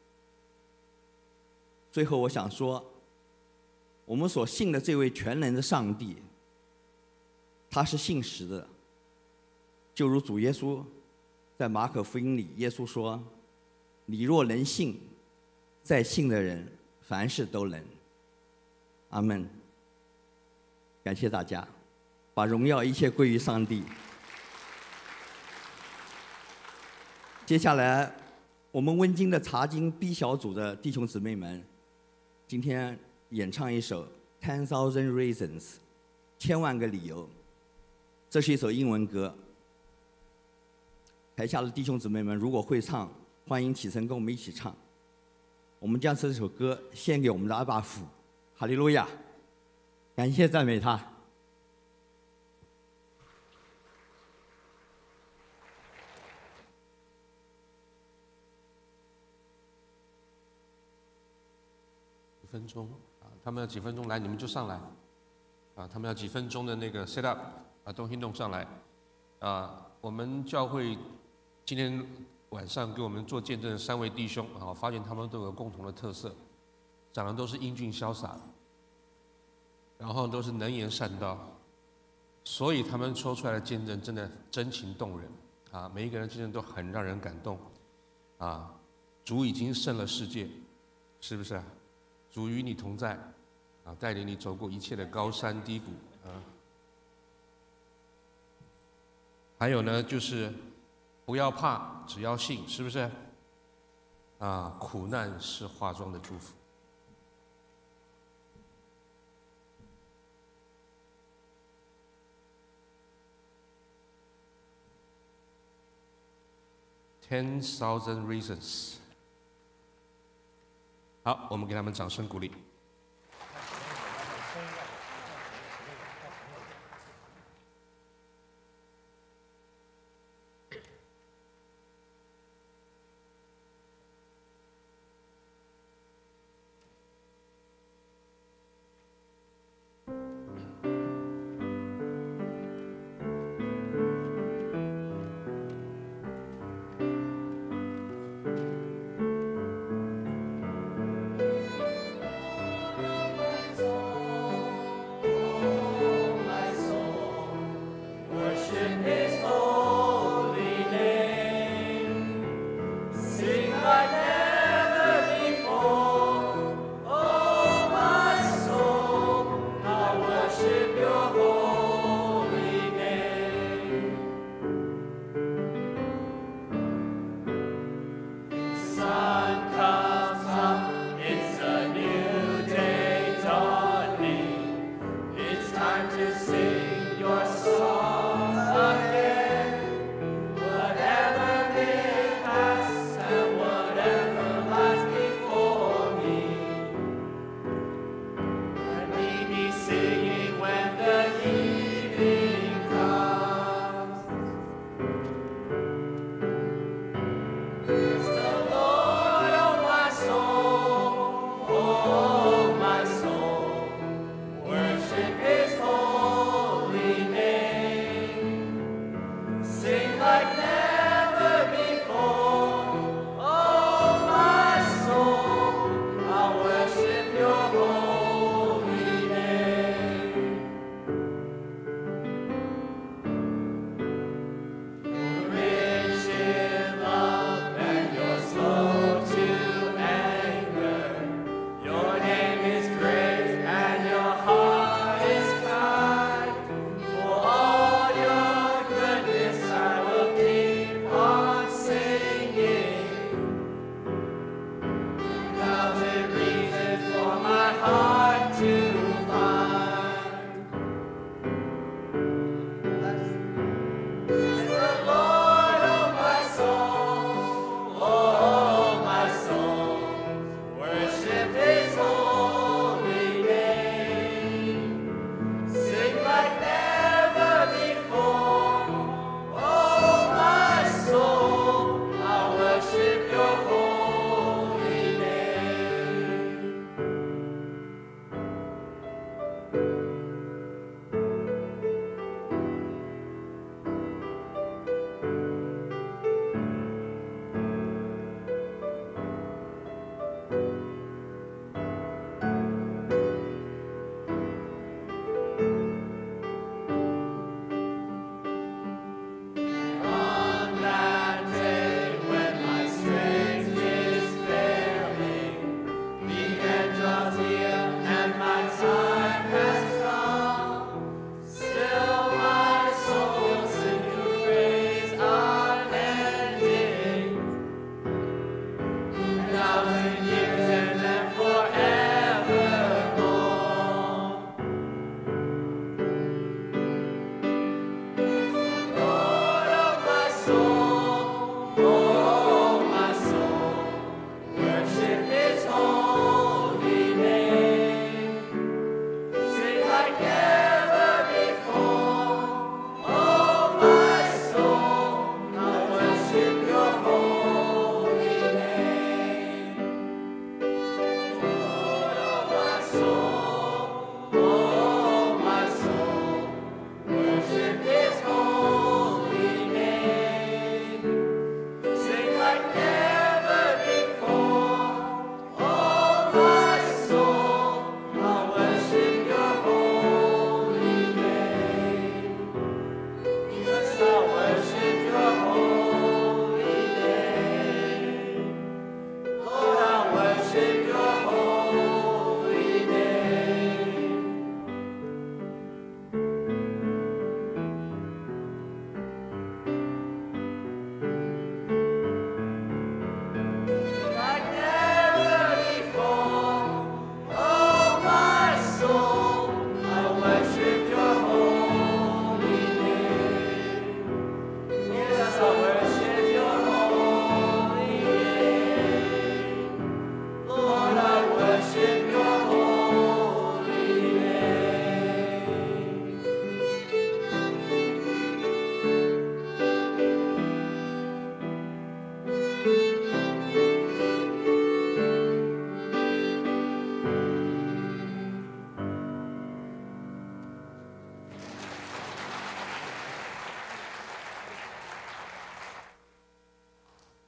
最后我想说，我们所信的这位全能的上帝，他是信实的。就如主耶稣在马可福音里，耶稣说：“你若能信，在信的人凡事都能。”阿们。感谢大家，把荣耀一切归于上帝。接下来，我们温馨的查经 B 小组的弟兄姊妹们，今天演唱一首 Ten Thousand Reasons， 千万个理由。这是一首英文歌。台下的弟兄姊妹们，如果会唱，欢迎起身跟我们一起唱。我们将这首歌献给我们的阿爸父，哈利路亚！感谢赞美他。 几分钟啊，他们要几分钟来，你们就上来啊，他们要几分钟的那个 set up 啊，东西弄上来啊。我们教会今天晚上给我们做见证的三位弟兄啊，我发现他们都有共同的特色，长得都是英俊潇洒，然后都是能言善道， 所以他们说出来的见证真的真情动人啊！每一个人的见证都很让人感动啊！主已经胜了世界，是不是啊？主与你同在啊，带领你走过一切的高山低谷啊。还有呢，就是不要怕，只要信，是不是？啊，苦难是化妆的祝福。Ten thousand reasons。好，我们给他们掌声鼓励。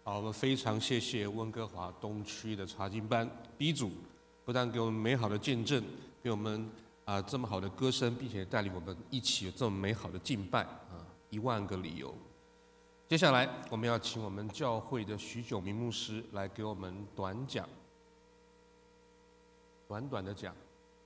好，我们非常谢谢温哥华东区的查经班 B 组，不但给我们美好的见证，给我们啊、呃、这么好的歌声，并且带领我们一起有这么美好的敬拜啊，一万个理由。接下来我们要请我们教会的徐九明牧师来给我们短讲，短短的讲。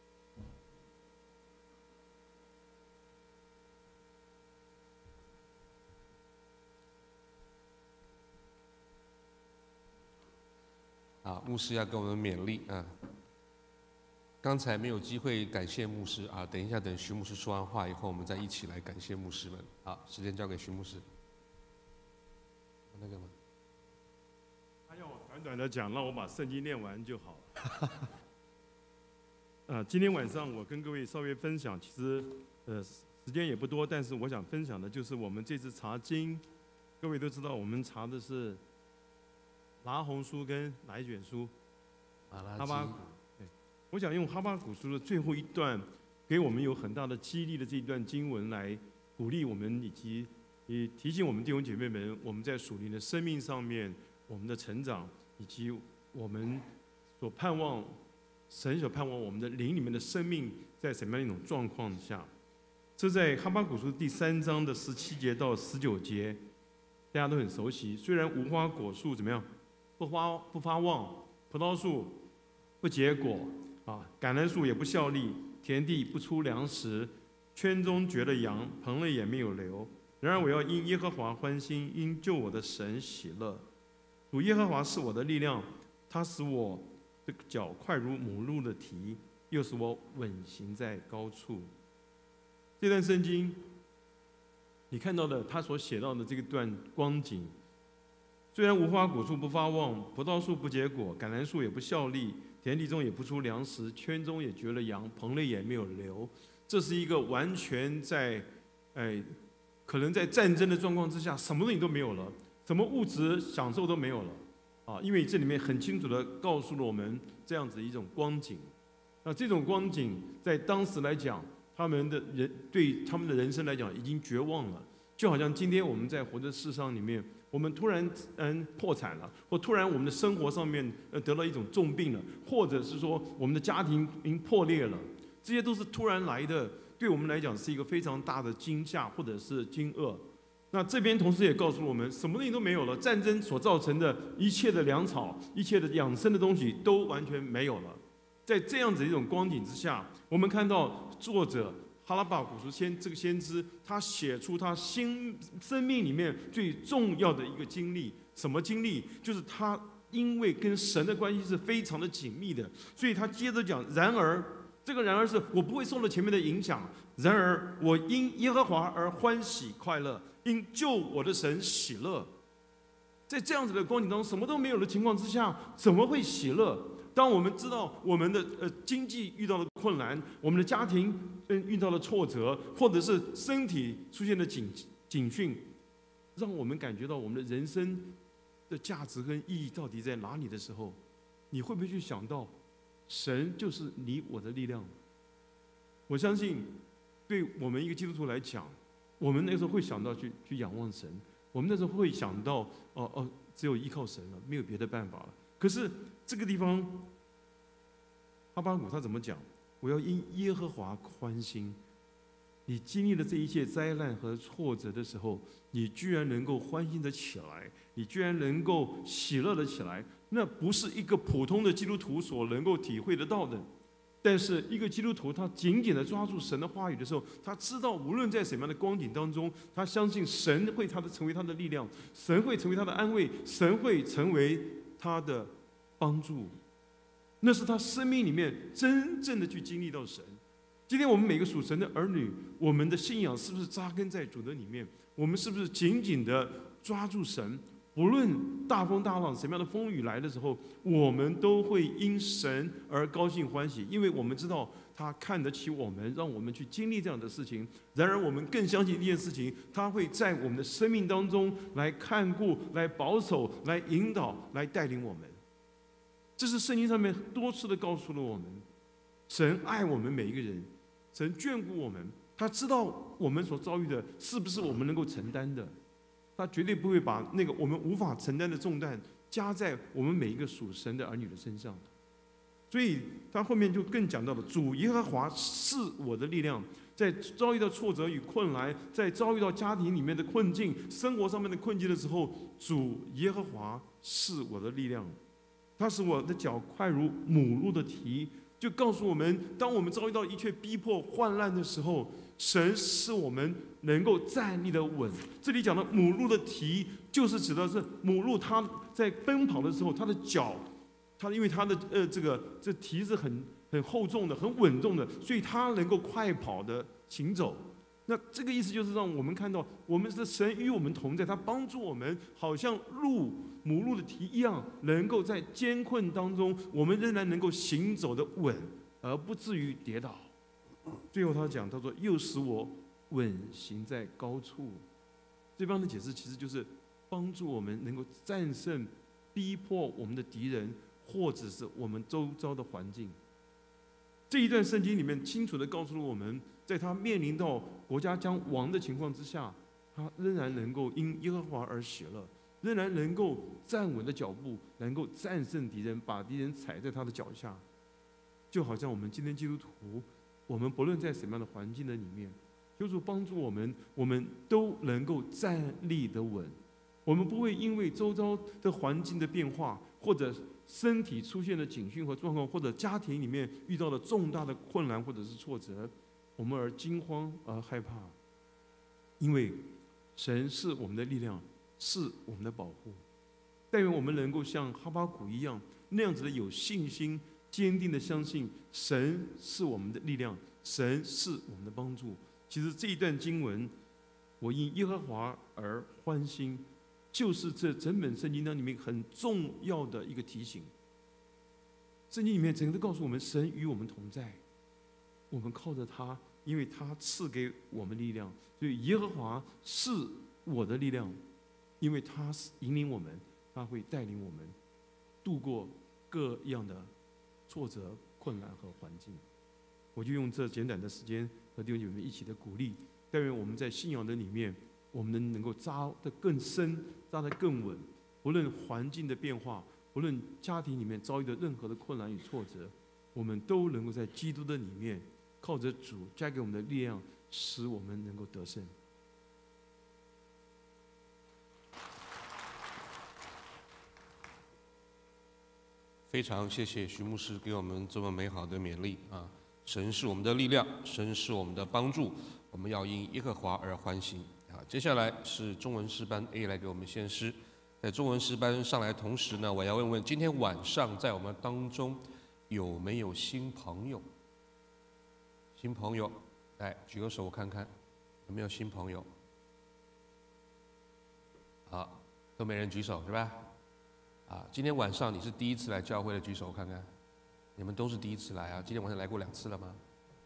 啊，牧师要跟我们勉励啊。刚才没有机会感谢牧师啊，等一下等徐牧师说完话以后，我们再一起来感谢牧师们。好，时间交给徐牧师。那个吗？ 他要我短短的讲，让我把圣经念完就好了。呃，今天晚上我跟各位稍微分享，其实呃时间也不多，但是我想分享的就是我们这次查经，各位都知道我们查的是拿红书跟哪一卷书？哈巴谷。对，我想用哈巴谷书的最后一段，给我们有很大的激励的这一段经文来鼓励我们，以及也提醒我们弟兄姐妹们，我们在属灵的生命上面，我们的成长，以及我们所盼望。神所盼望我们的灵里面的生命在什么样一种状况下？这在哈巴谷书第三章的十七节到十九节，大家都很熟悉。虽然无花果树怎么样，不发不发旺，葡萄树不结果啊，橄榄树也不效力，田地不出粮食，圈中绝了羊，棚内也没有流。然而我要因耶和华欢心，因救我的神喜乐。主耶和华是我的力量，他使我这个脚快如母鹿的蹄，又使我稳行在高处。这段圣经，你看到的他所写到的这个段光景，虽然无花果树不发旺，葡萄树不结果，橄榄树也不效力，田地中也不出粮食，圈中也绝了羊，棚内也没有流。这是一个完全在，哎，可能在战争的状况之下，什么东西都没有了，什么物质享受都没有了。啊，因为这里面很清楚地告诉了我们这样子一种光景，那这种光景在当时来讲，他们的人对他们的人生来讲已经绝望了，就好像今天我们在活在世上里面，我们突然嗯破产了，或突然我们的生活上面呃得了一种重病了，或者是说我们的家庭已经破裂了，这些都是突然来的，对我们来讲是一个非常大的惊吓或者是惊愕。那这边同时也告诉了我们，什么东西都没有了，战争所造成的一切的粮草、一切的养生的东西都完全没有了。在这样子一种光景之下，我们看到作者哈巴谷书先这个先知，他写出他心生命里面最重要的一个经历，什么经历？就是他因为跟神的关系是非常的紧密的，所以他接着讲，然而。这个然而是我不会受到前面的影响，然而我因耶和华而欢喜快乐，因救我的神喜乐。在这样子的光景当中，什么都没有的情况之下，怎么会喜乐？当我们知道我们的呃经济遇到了困难，我们的家庭嗯遇到了挫折，或者是身体出现了警警讯，让我们感觉到我们的人生的价值跟意义到底在哪里的时候，你会不会去想到？神就是你我的力量。我相信，对我们一个基督徒来讲，我们那时候会想到去去仰望神，我们那时候会想到，哦哦，只有依靠神了，没有别的办法了。可是这个地方，哈巴谷他怎么讲？我要因耶和华欢心。你经历了这一切灾难和挫折的时候，你居然能够欢欣的起来，你居然能够喜乐的起来。那不是一个普通的基督徒所能够体会得到的，但是一个基督徒他紧紧地抓住神的话语的时候，他知道无论在什么样的光景当中，他相信神会他的成为他的力量，神会成为他的安慰，神会成为他的帮助。那是他生命里面真正的去经历到神。今天我们每个属神的儿女，我们的信仰是不是扎根在主的里面？我们是不是紧紧地抓住神？无论大风大浪什么样的风雨来的时候，我们都会因神而高兴欢喜，因为我们知道他看得起我们，让我们去经历这样的事情。然而我们更相信一件事情，他会在我们的生命当中来看顾、来保守、来引导、来带领我们。这是圣经上面多次的告诉了我们，神爱我们每一个人，神眷顾我们，他知道我们所遭遇的是不是我们能够承担的。 他绝对不会把那个我们无法承担的重担加在我们每一个属神的儿女的身上。所以他后面就更讲到了，主耶和华是我的力量。在遭遇到挫折与困难，在遭遇到家庭里面的困境、生活上面的困境的时候，主耶和华是我的力量，他使我的脚快如母鹿的蹄，就告诉我们，当我们遭遇到一切逼迫、患难的时候，神是我们能够站立的稳。这里讲的母鹿的蹄，就是指的是母鹿它在奔跑的时候，它的脚，它因为它的呃这个这蹄是很很厚重的、很稳重的，所以它能够快跑的行走。那这个意思就是让我们看到，我们的神与我们同在，他帮助我们，好像鹿母鹿的蹄一样，能够在艰困当中，我们仍然能够行走的稳，而不至于跌倒。最后他讲，他说又使我稳行在高处。这方的解释其实就是帮助我们能够战胜逼迫我们的敌人，或者是我们周遭的环境。这一段圣经里面清楚地告诉了我们，在他面临到国家将亡的情况之下，他仍然能够因耶和华而喜乐，仍然能够站稳的脚步，能够战胜敌人，把敌人踩在他的脚下。就好像我们今天基督徒，我们不论在什么样的环境的里面，求主帮助我们，我们都能够站立得稳。我们不会因为周遭的环境的变化，或者身体出现的警讯和状况，或者家庭里面遇到了重大的困难或者是挫折，我们而惊慌而害怕。因为神是我们的力量，是我们的保护。但愿我们能够像哈巴谷一样，那样子的有信心、坚定的相信神是我们的力量，神是我们的帮助。其实这一段经文，我因耶和华而欢心，就是这整本圣经当里面很重要的一个提醒。圣经里面整个都告诉我们，神与我们同在，我们靠着他，因为他赐给我们力量，所以耶和华是我的力量，因为他是引领我们，他会带领我们度过各样的挫折、困难和环境。我就用这简短的时间和弟兄姐妹一起的鼓励，但愿我们在信仰的里面，我们能够扎得更深，扎得更稳。无论环境的变化，无论家庭里面遭遇的任何的困难与挫折，我们都能够在基督的里面，靠着主加给我们的力量，使我们能够得胜。 非常谢谢徐牧师给我们这么美好的勉励啊！神是我们的力量，神是我们的帮助，我们要因耶和华而欢喜啊！接下来是中文诗班 A 来给我们献诗。在中文诗班上来同时呢，我要问问今天晚上在我们当中有没有新朋友？新朋友，来举个手我看看有没有新朋友。好，都没人举手是吧？啊，今天晚上你是第一次来教会的举手看看，你们都是第一次来啊？今天晚上来过两次了吗？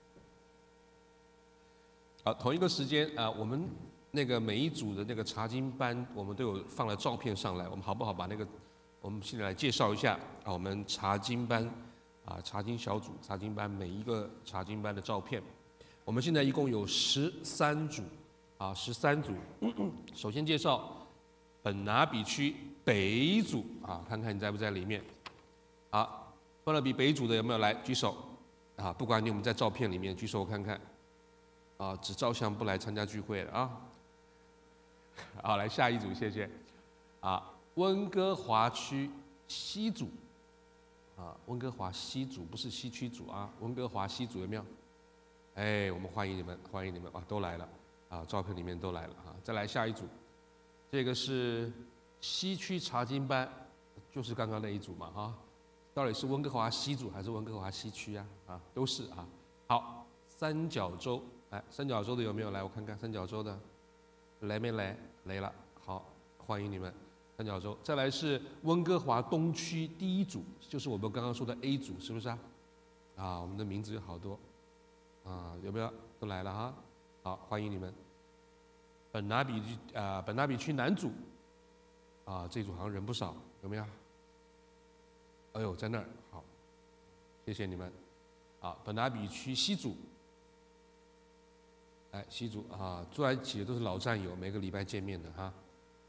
好，同一个时间啊，我们那个每一组的那个查经班，我们都有放了照片上来，我们好不好把那个，我们现在来介绍一下啊，我们查经班啊，查经小组、查经班每一个查经班的照片，我们现在一共有十三组啊，十三组。首先介绍本拿比区北组啊，看看你在不在里面。好，本拿比北组的有没有来举手？啊，不管你有没有在照片里面举手我看看。啊，只照相不来参加聚会了啊。好，来下一组，谢谢。啊，温哥华区西组。啊，温哥华西组不是西区组啊，温哥华西组有没有？哎，我们欢迎你们，欢迎你们啊，都来了啊，照片里面都来了啊。再来下一组，这个是西区查经班，就是刚刚那一组嘛啊。到底是温哥华西组还是温哥华西区啊？啊，都是啊。好，三角洲，来，三角洲的有没有来？我看看三角洲的，来没来？来了，好，欢迎你们。三角洲，再来是温哥华东区第一组，就是我们刚刚说的 A 组，是不是啊？啊，我们的名字有好多，啊，有没有？都来了哈，好，欢迎你们。本拿比区啊、呃，本拿比区南组，啊，这组好像人不少，有没有？哎呦，在那儿，好，谢谢你们。啊，本拿比区西组，哎，西组啊，住在一起的都是老战友，每个礼拜见面的哈。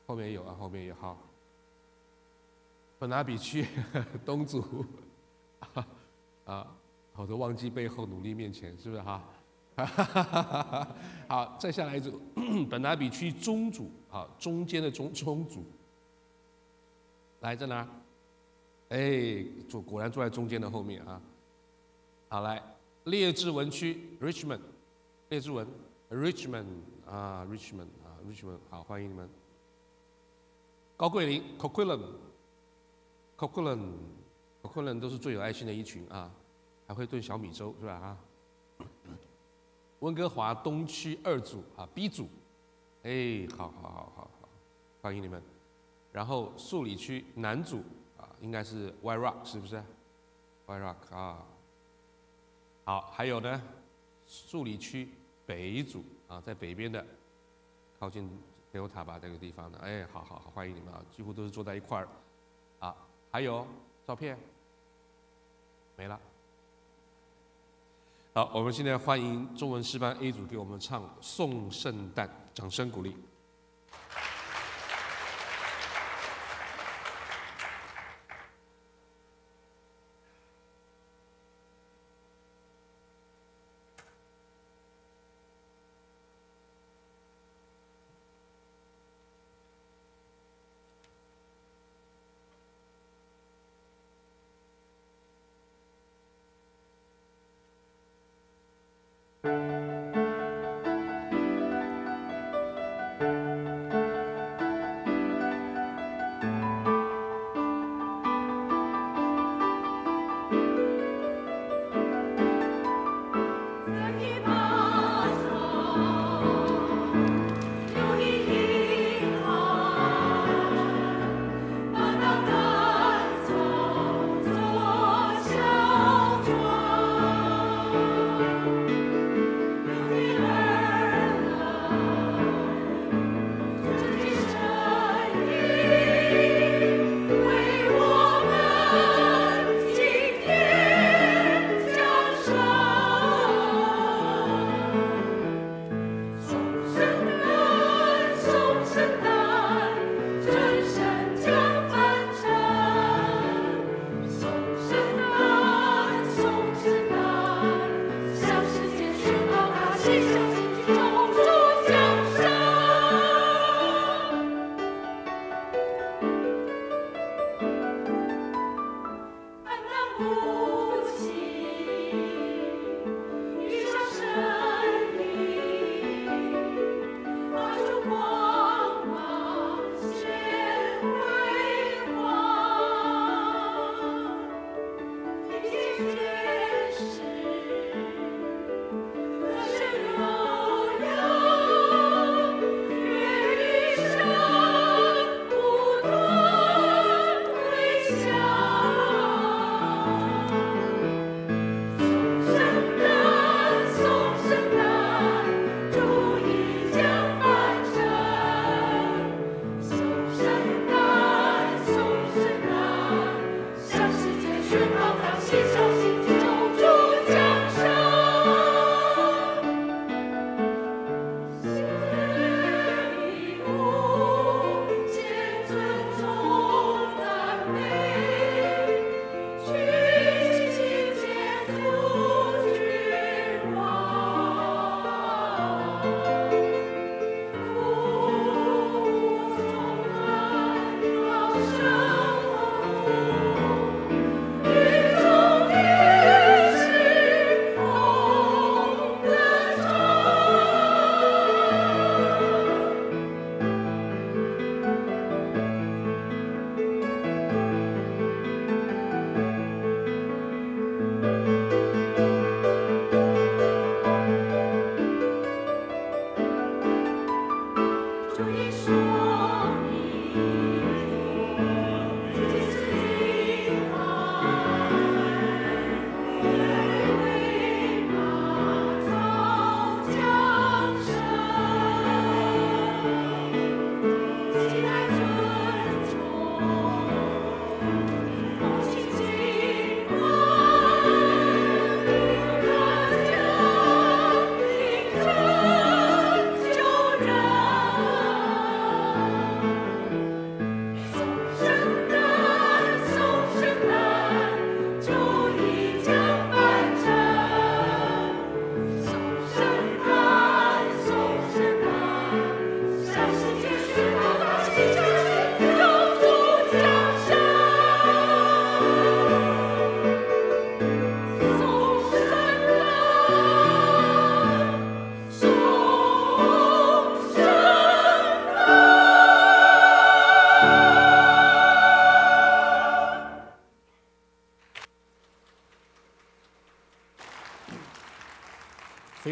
后面有啊，后面有好。本拿比区东组啊，我都忘记背后努力面前，是不是哈？好，再下来一组，本拿比区中组啊，中间的中中组，来在哪？哎，坐果然坐在中间的后面啊。好，来列治文区 Richmond， 列治文 Richmond 啊 Richmond 啊 Richmond， 好，欢迎你们。高桂林 Coquitlam，Coquitlam，Coquitlam 都是最有爱心的一群啊，还会炖小米粥是吧啊？温哥华东区二组啊 B 组，哎，好好好好好，欢迎你们。然后素里区南组啊，应该是 Y Rock 是不是 ？Y Rock 啊。好，还有呢，素里区北组啊，在北边的，靠近北欧塔巴这个地方的，哎，好好好，欢迎你们啊，几乎都是坐在一块儿，啊，还有照片没了。好，我们现在欢迎中文诗班 A 组给我们唱《送圣诞》，掌声鼓励。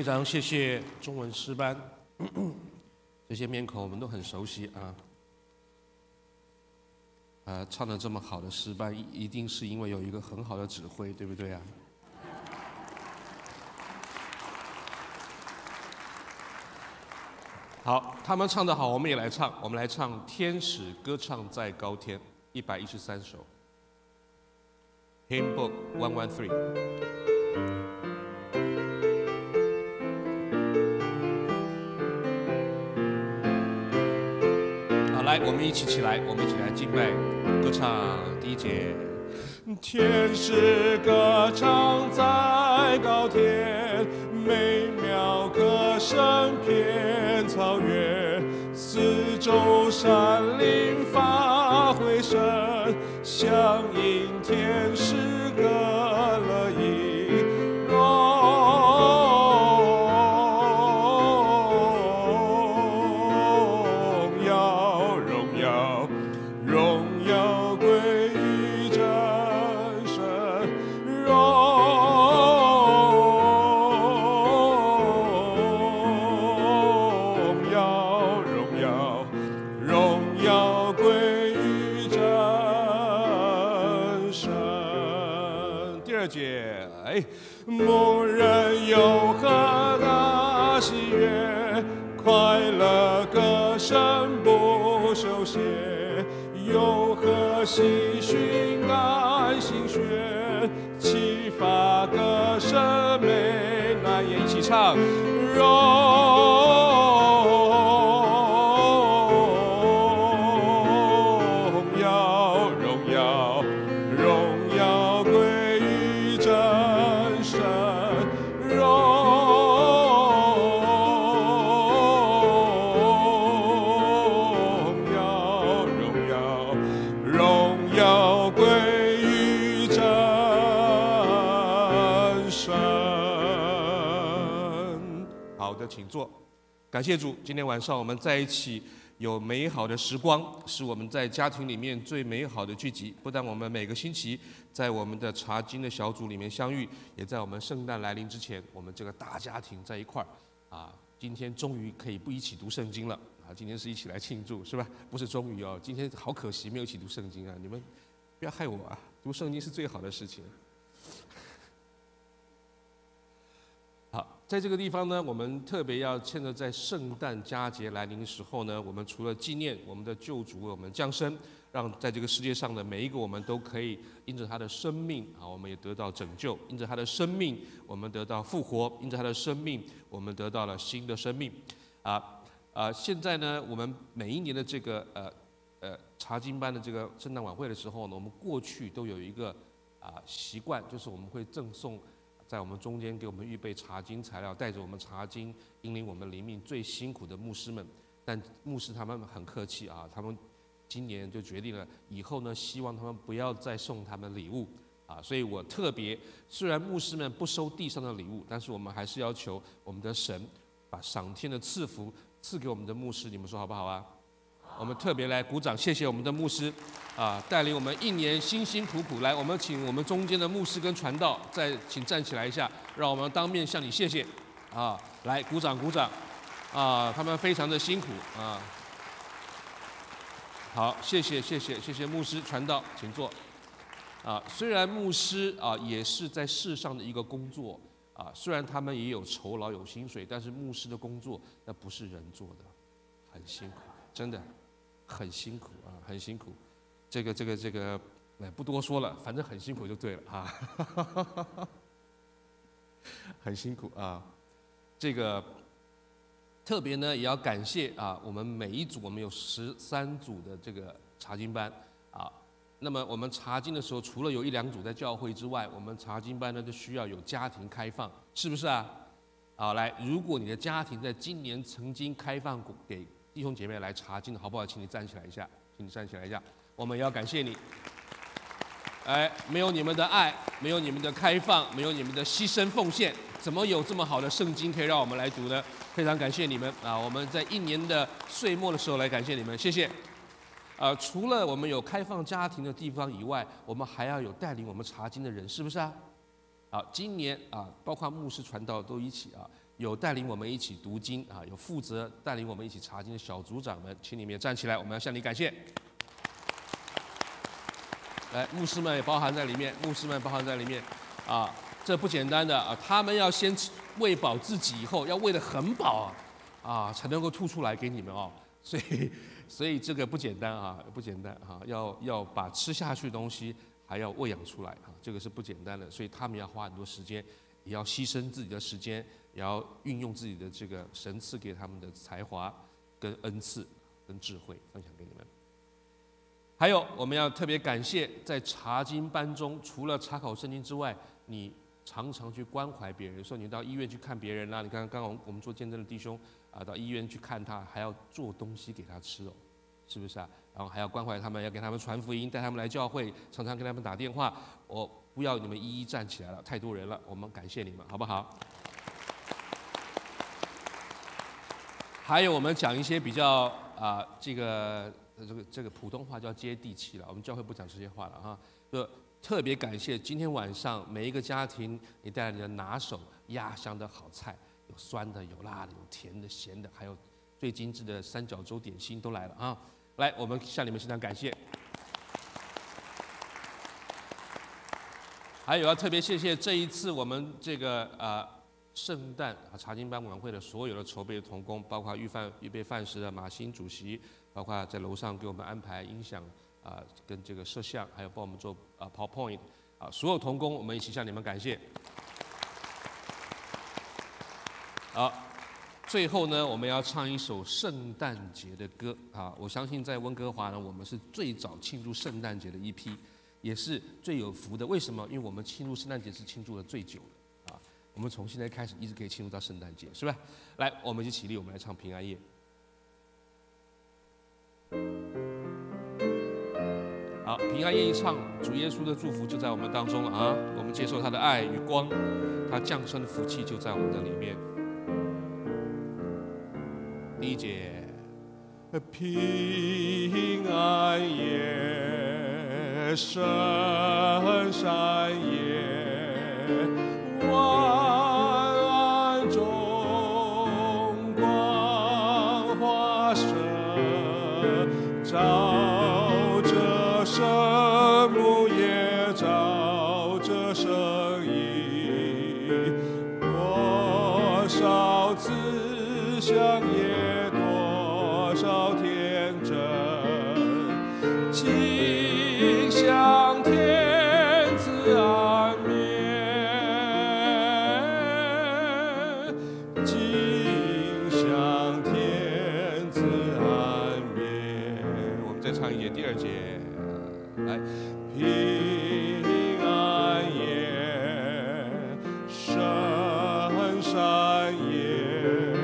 非常谢谢中文诗班，这些面孔我们都很熟悉啊。啊，唱得这么好的诗班，一一定是因为有一个很好的指挥，对不对啊？好，他们唱得好，我们也来唱，我们来唱《天使歌唱在高天》一百一十三首。Hymn Book one one three。好，来，我们一起起来，我们一起来敬拜、歌唱第一节。天使歌唱在高天，美妙歌声遍草原，四周山林发回声，响应天使歌乐音，荣耀荣耀荣耀归于真神，荣耀荣耀荣耀归于真神。第二节，哎，牧人有何大喜悦，快乐歌声不休歇，有何喜讯甘心学，启发歌声美难言，一起唱，荣耀荣耀荣耀归于真神，荣耀荣耀荣耀归于真神。好的，请坐。感谢主，今天晚上我们在一起有美好的时光，是我们在家庭里面最美好的聚集。不但我们每个星期在我们的查经的小组里面相遇，也在我们圣诞来临之前，我们这个大家庭在一块儿啊。今天终于可以不一起读圣经了啊！今天是一起来庆祝，是吧？不是终于哦，今天好可惜没有一起读圣经啊！你们不要害我啊！读圣经是最好的事情。好，在这个地方呢，我们特别要趁着在圣诞佳节来临的时候呢，我们除了纪念我们的救主为我们降生，让在这个世界上的每一个我们都可以因着他的生命啊，我们也得到拯救；因着他的生命，我们得到复活；因着他的生命，我们得到了新的生命。啊啊！现在呢，我们每一年的这个呃呃查经班的这个圣诞晚会的时候呢，我们过去都有一个啊习惯，就是我们会赠送。在我们中间给我们预备查经材料，带着我们查经，引领我们灵命最辛苦的牧师们。但牧师他们很客气啊，他们今年就决定了，以后呢，希望他们不要再送他们礼物啊。所以我特别，虽然牧师们不收地上的礼物，但是我们还是要求我们的神把赏天的赐福赐给我们的牧师。你们说好不好啊？我们特别来鼓掌，谢谢我们的牧师，啊，带领我们一年辛辛苦苦来。我们请我们中间的牧师跟传道，再请站起来一下，让我们当面向你谢谢，啊，来鼓掌鼓掌，啊，他们非常的辛苦啊。好，谢谢谢谢谢谢牧师传道，请坐。啊，虽然牧师啊也是在世上的一个工作啊，虽然他们也有酬劳有薪水，但是牧师的工作那不是人做的，很辛苦，真的。很辛苦啊，很辛苦，这个这个这个，哎，不多说了，反正很辛苦就对了啊，很辛苦啊。这个特别呢，也要感谢啊，我们每一组我们有十三组的这个查经班啊。那么我们查经的时候，除了有一两组在教会之外，我们查经班呢就需要有家庭开放，是不是啊？好，来，如果你的家庭在今年曾经开放给弟兄姐妹来查经的好不好？请你站起来一下，请你站起来一下，我们也要感谢你。哎，没有你们的爱，没有你们的开放，没有你们的牺牲奉献，怎么有这么好的圣经可以让我们来读呢？非常感谢你们啊！我们在一年的岁末的时候来感谢你们，谢谢。呃，除了我们有开放家庭的地方以外，我们还要有带领我们查经的人，是不是啊？好，今年啊，包括牧师传道都一起啊， 有带领我们一起读经啊，有负责带领我们一起查经的小组长们，请你们也站起来，我们要向你感谢。来，牧师们也包含在里面，牧师们包含在里面，啊，这不简单的啊，他们要先喂饱自己，以后要喂得很饱啊，啊，才能够吐出来给你们哦。所以，所以这个不简单啊，不简单啊，要要把吃下去的东西还要喂养出来啊，这个是不简单的，所以他们要花很多时间，也要牺牲自己的时间。也要运用自己的这个神赐给他们的才华、跟恩赐、跟智慧，分享给你们。还有，我们要特别感谢在查经班中，除了查考圣经之外，你常常去关怀别人。说你到医院去看别人啦、啊，你看刚刚我们做见证的弟兄啊，到医院去看他，还要做东西给他吃哦，是不是啊？然后还要关怀他们，要给他们传福音，带他们来教会，常常跟他们打电话。我不要你们一一站起来了，太多人了，我们感谢你们，好不好？还有我们讲一些比较啊、呃，这个这个这个普通话叫接地气了，我们教会不讲这些话了哈。就特别感谢今天晚上每一个家庭，你带来你的拿手压箱的好菜，有酸的，有辣的，有甜的，咸的，还有最精致的三角洲点心都来了啊！来，我们向你们献上感谢。还有要特别谢谢这一次我们这个呃。圣诞啊查经班晚会的所有的筹备同工，包括预饭预备饭食的马新主席，包括在楼上给我们安排音响啊、呃、跟这个摄像，还有帮我们做啊 PowerPoint 啊，所有同工我们一起向你们感谢。好，最后呢，我们要唱一首圣诞节的歌啊！我相信在温哥华呢，我们是最早庆祝圣诞节的一批，也是最有福的。为什么？因为我们庆祝圣诞节是庆祝了最久的。我们从现在开始一直可以庆祝到圣诞节，是吧？来，我们一起起立，我们来唱平安夜。好，平安夜一唱，主耶稣的祝福就在我们当中了啊！我们接受他的爱与光，他降生的福气就在我们的里面。第一节， 平安夜，圣山夜，万安中光华射，照着圣母也照着圣衣，多少慈祥也多少天真，吉祥天赐安眠，吉祥天赐安眠。 我们再唱一节，第二节，来。 平安夜，圣山夜，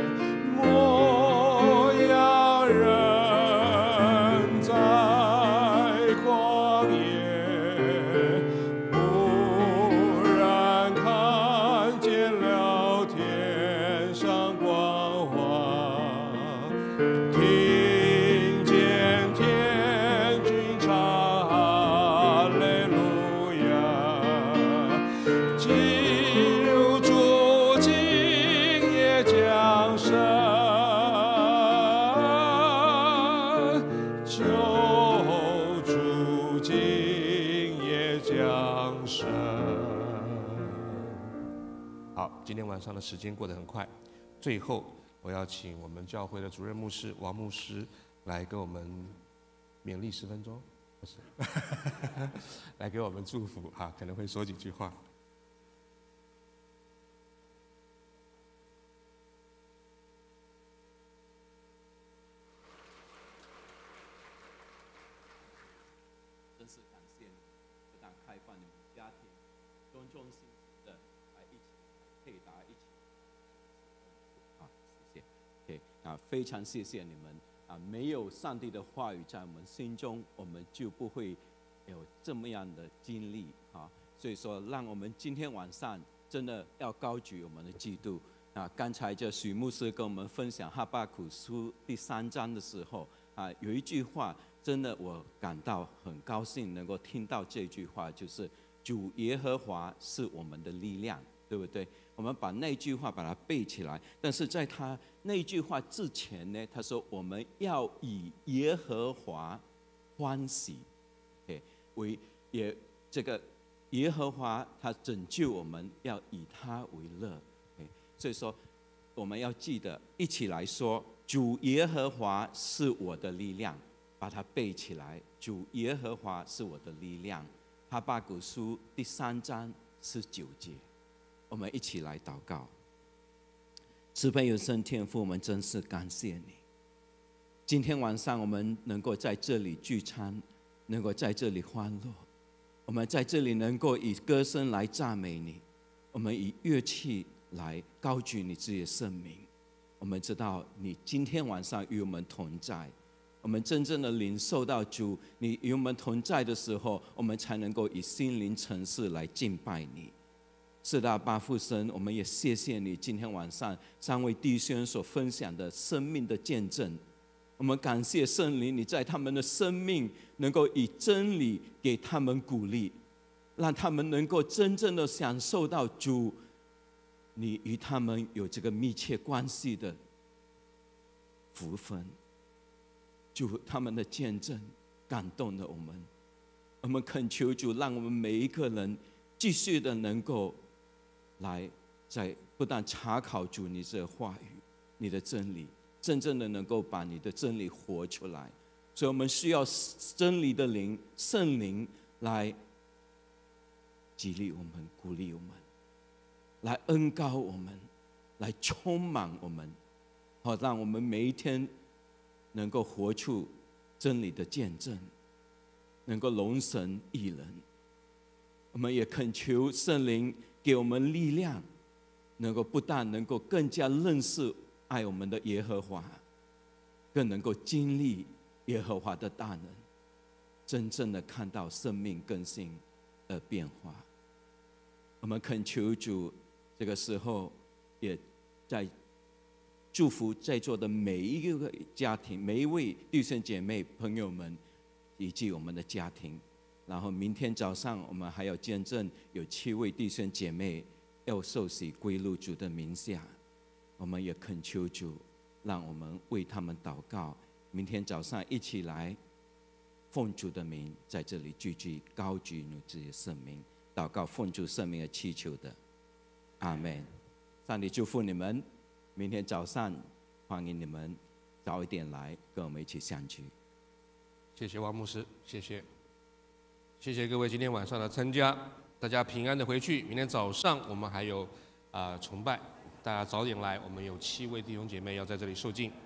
牧羊人在旷野，忽然看见了天上光华，听见天君唱哈利路亚，救主今夜降生，救主今夜降生。 好，今天晚上的时间过得很快，最后我要请我们教会的主任牧师王牧师来给我们勉励十分钟，不是，来给我们祝福哈，可能会说几句话。 真是感谢你，不但开放你们家庭，忠忠心心的来一起配搭一起。啊，谢谢。OK 啊，非常谢谢你们啊！没有上帝的话语在我们心中，我们就不会有这么样的经历啊。所以说，让我们今天晚上真的要高举我们的基督啊！刚才这许牧师跟我们分享哈巴谷书第三章的时候啊，有一句话。真的，我感到很高兴能够听到这句话，就是主耶和华是我们的力量，对不对？ 我们把那句话把它背起来。但是在他那句话之前呢，他说我们要以耶和华欢喜，为也这个耶和华他拯救我们，要以他为乐。所以说我们要记得一起来说，主耶和华是我的力量，把它背起来。主耶和华是我的力量。哈巴谷书第三章十九节，我们一起来祷告。慈悲有圣天父，我们真是感谢你。今天晚上我们能够在这里聚餐，能够在这里欢乐，我们在这里能够以歌声来赞美你，我们以乐器来高举你自己的圣名。我们知道你今天晚上与我们同在，我们真正的领受到主你与我们同在的时候，我们才能够以心灵诚实来敬拜你。四大八父神，我们也谢谢你今天晚上三位弟兄所分享的生命的见证。我们感谢圣灵，你在他们的生命能够以真理给他们鼓励，让他们能够真正的享受到主你与他们有这个密切关系的福分。主他们的见证感动了我们，我们恳求主让我们每一个人继续的能够来在不但查考主你这话语你的真理，真正的能够把你的真理活出来。所以我们需要真理的灵圣灵来激励我们，鼓励我们，来恩膏我们，来充满我们，好让我们每一天能够活出真理的见证，能够荣神益人。我们也恳求圣灵给我们力量，能够不但能够更加认识爱我们的耶和华，更能够经历耶和华的大能，真正的看到生命更新而变化。我们恳求主，这个时候也在祝福在座的每一个家庭，每一位弟兄姐妹朋友们，以及我们的家庭。然后明天早上我们还要见证有七位弟兄姐妹要受洗归入主的名下。我们也恳求主，让我们为他们祷告。明天早上一起来奉主的名在这里聚集，高举你自己的圣名，祷告奉主圣名而祈求的，阿们。上帝祝福你们，明天早上欢迎你们早一点来跟我们一起相聚。 谢谢王牧师，谢谢，谢谢各位今天晚上的参加，大家平安的回去。明天早上我们还有啊、呃、崇拜，大家早点来，我们有七位弟兄姐妹要在这里受敬。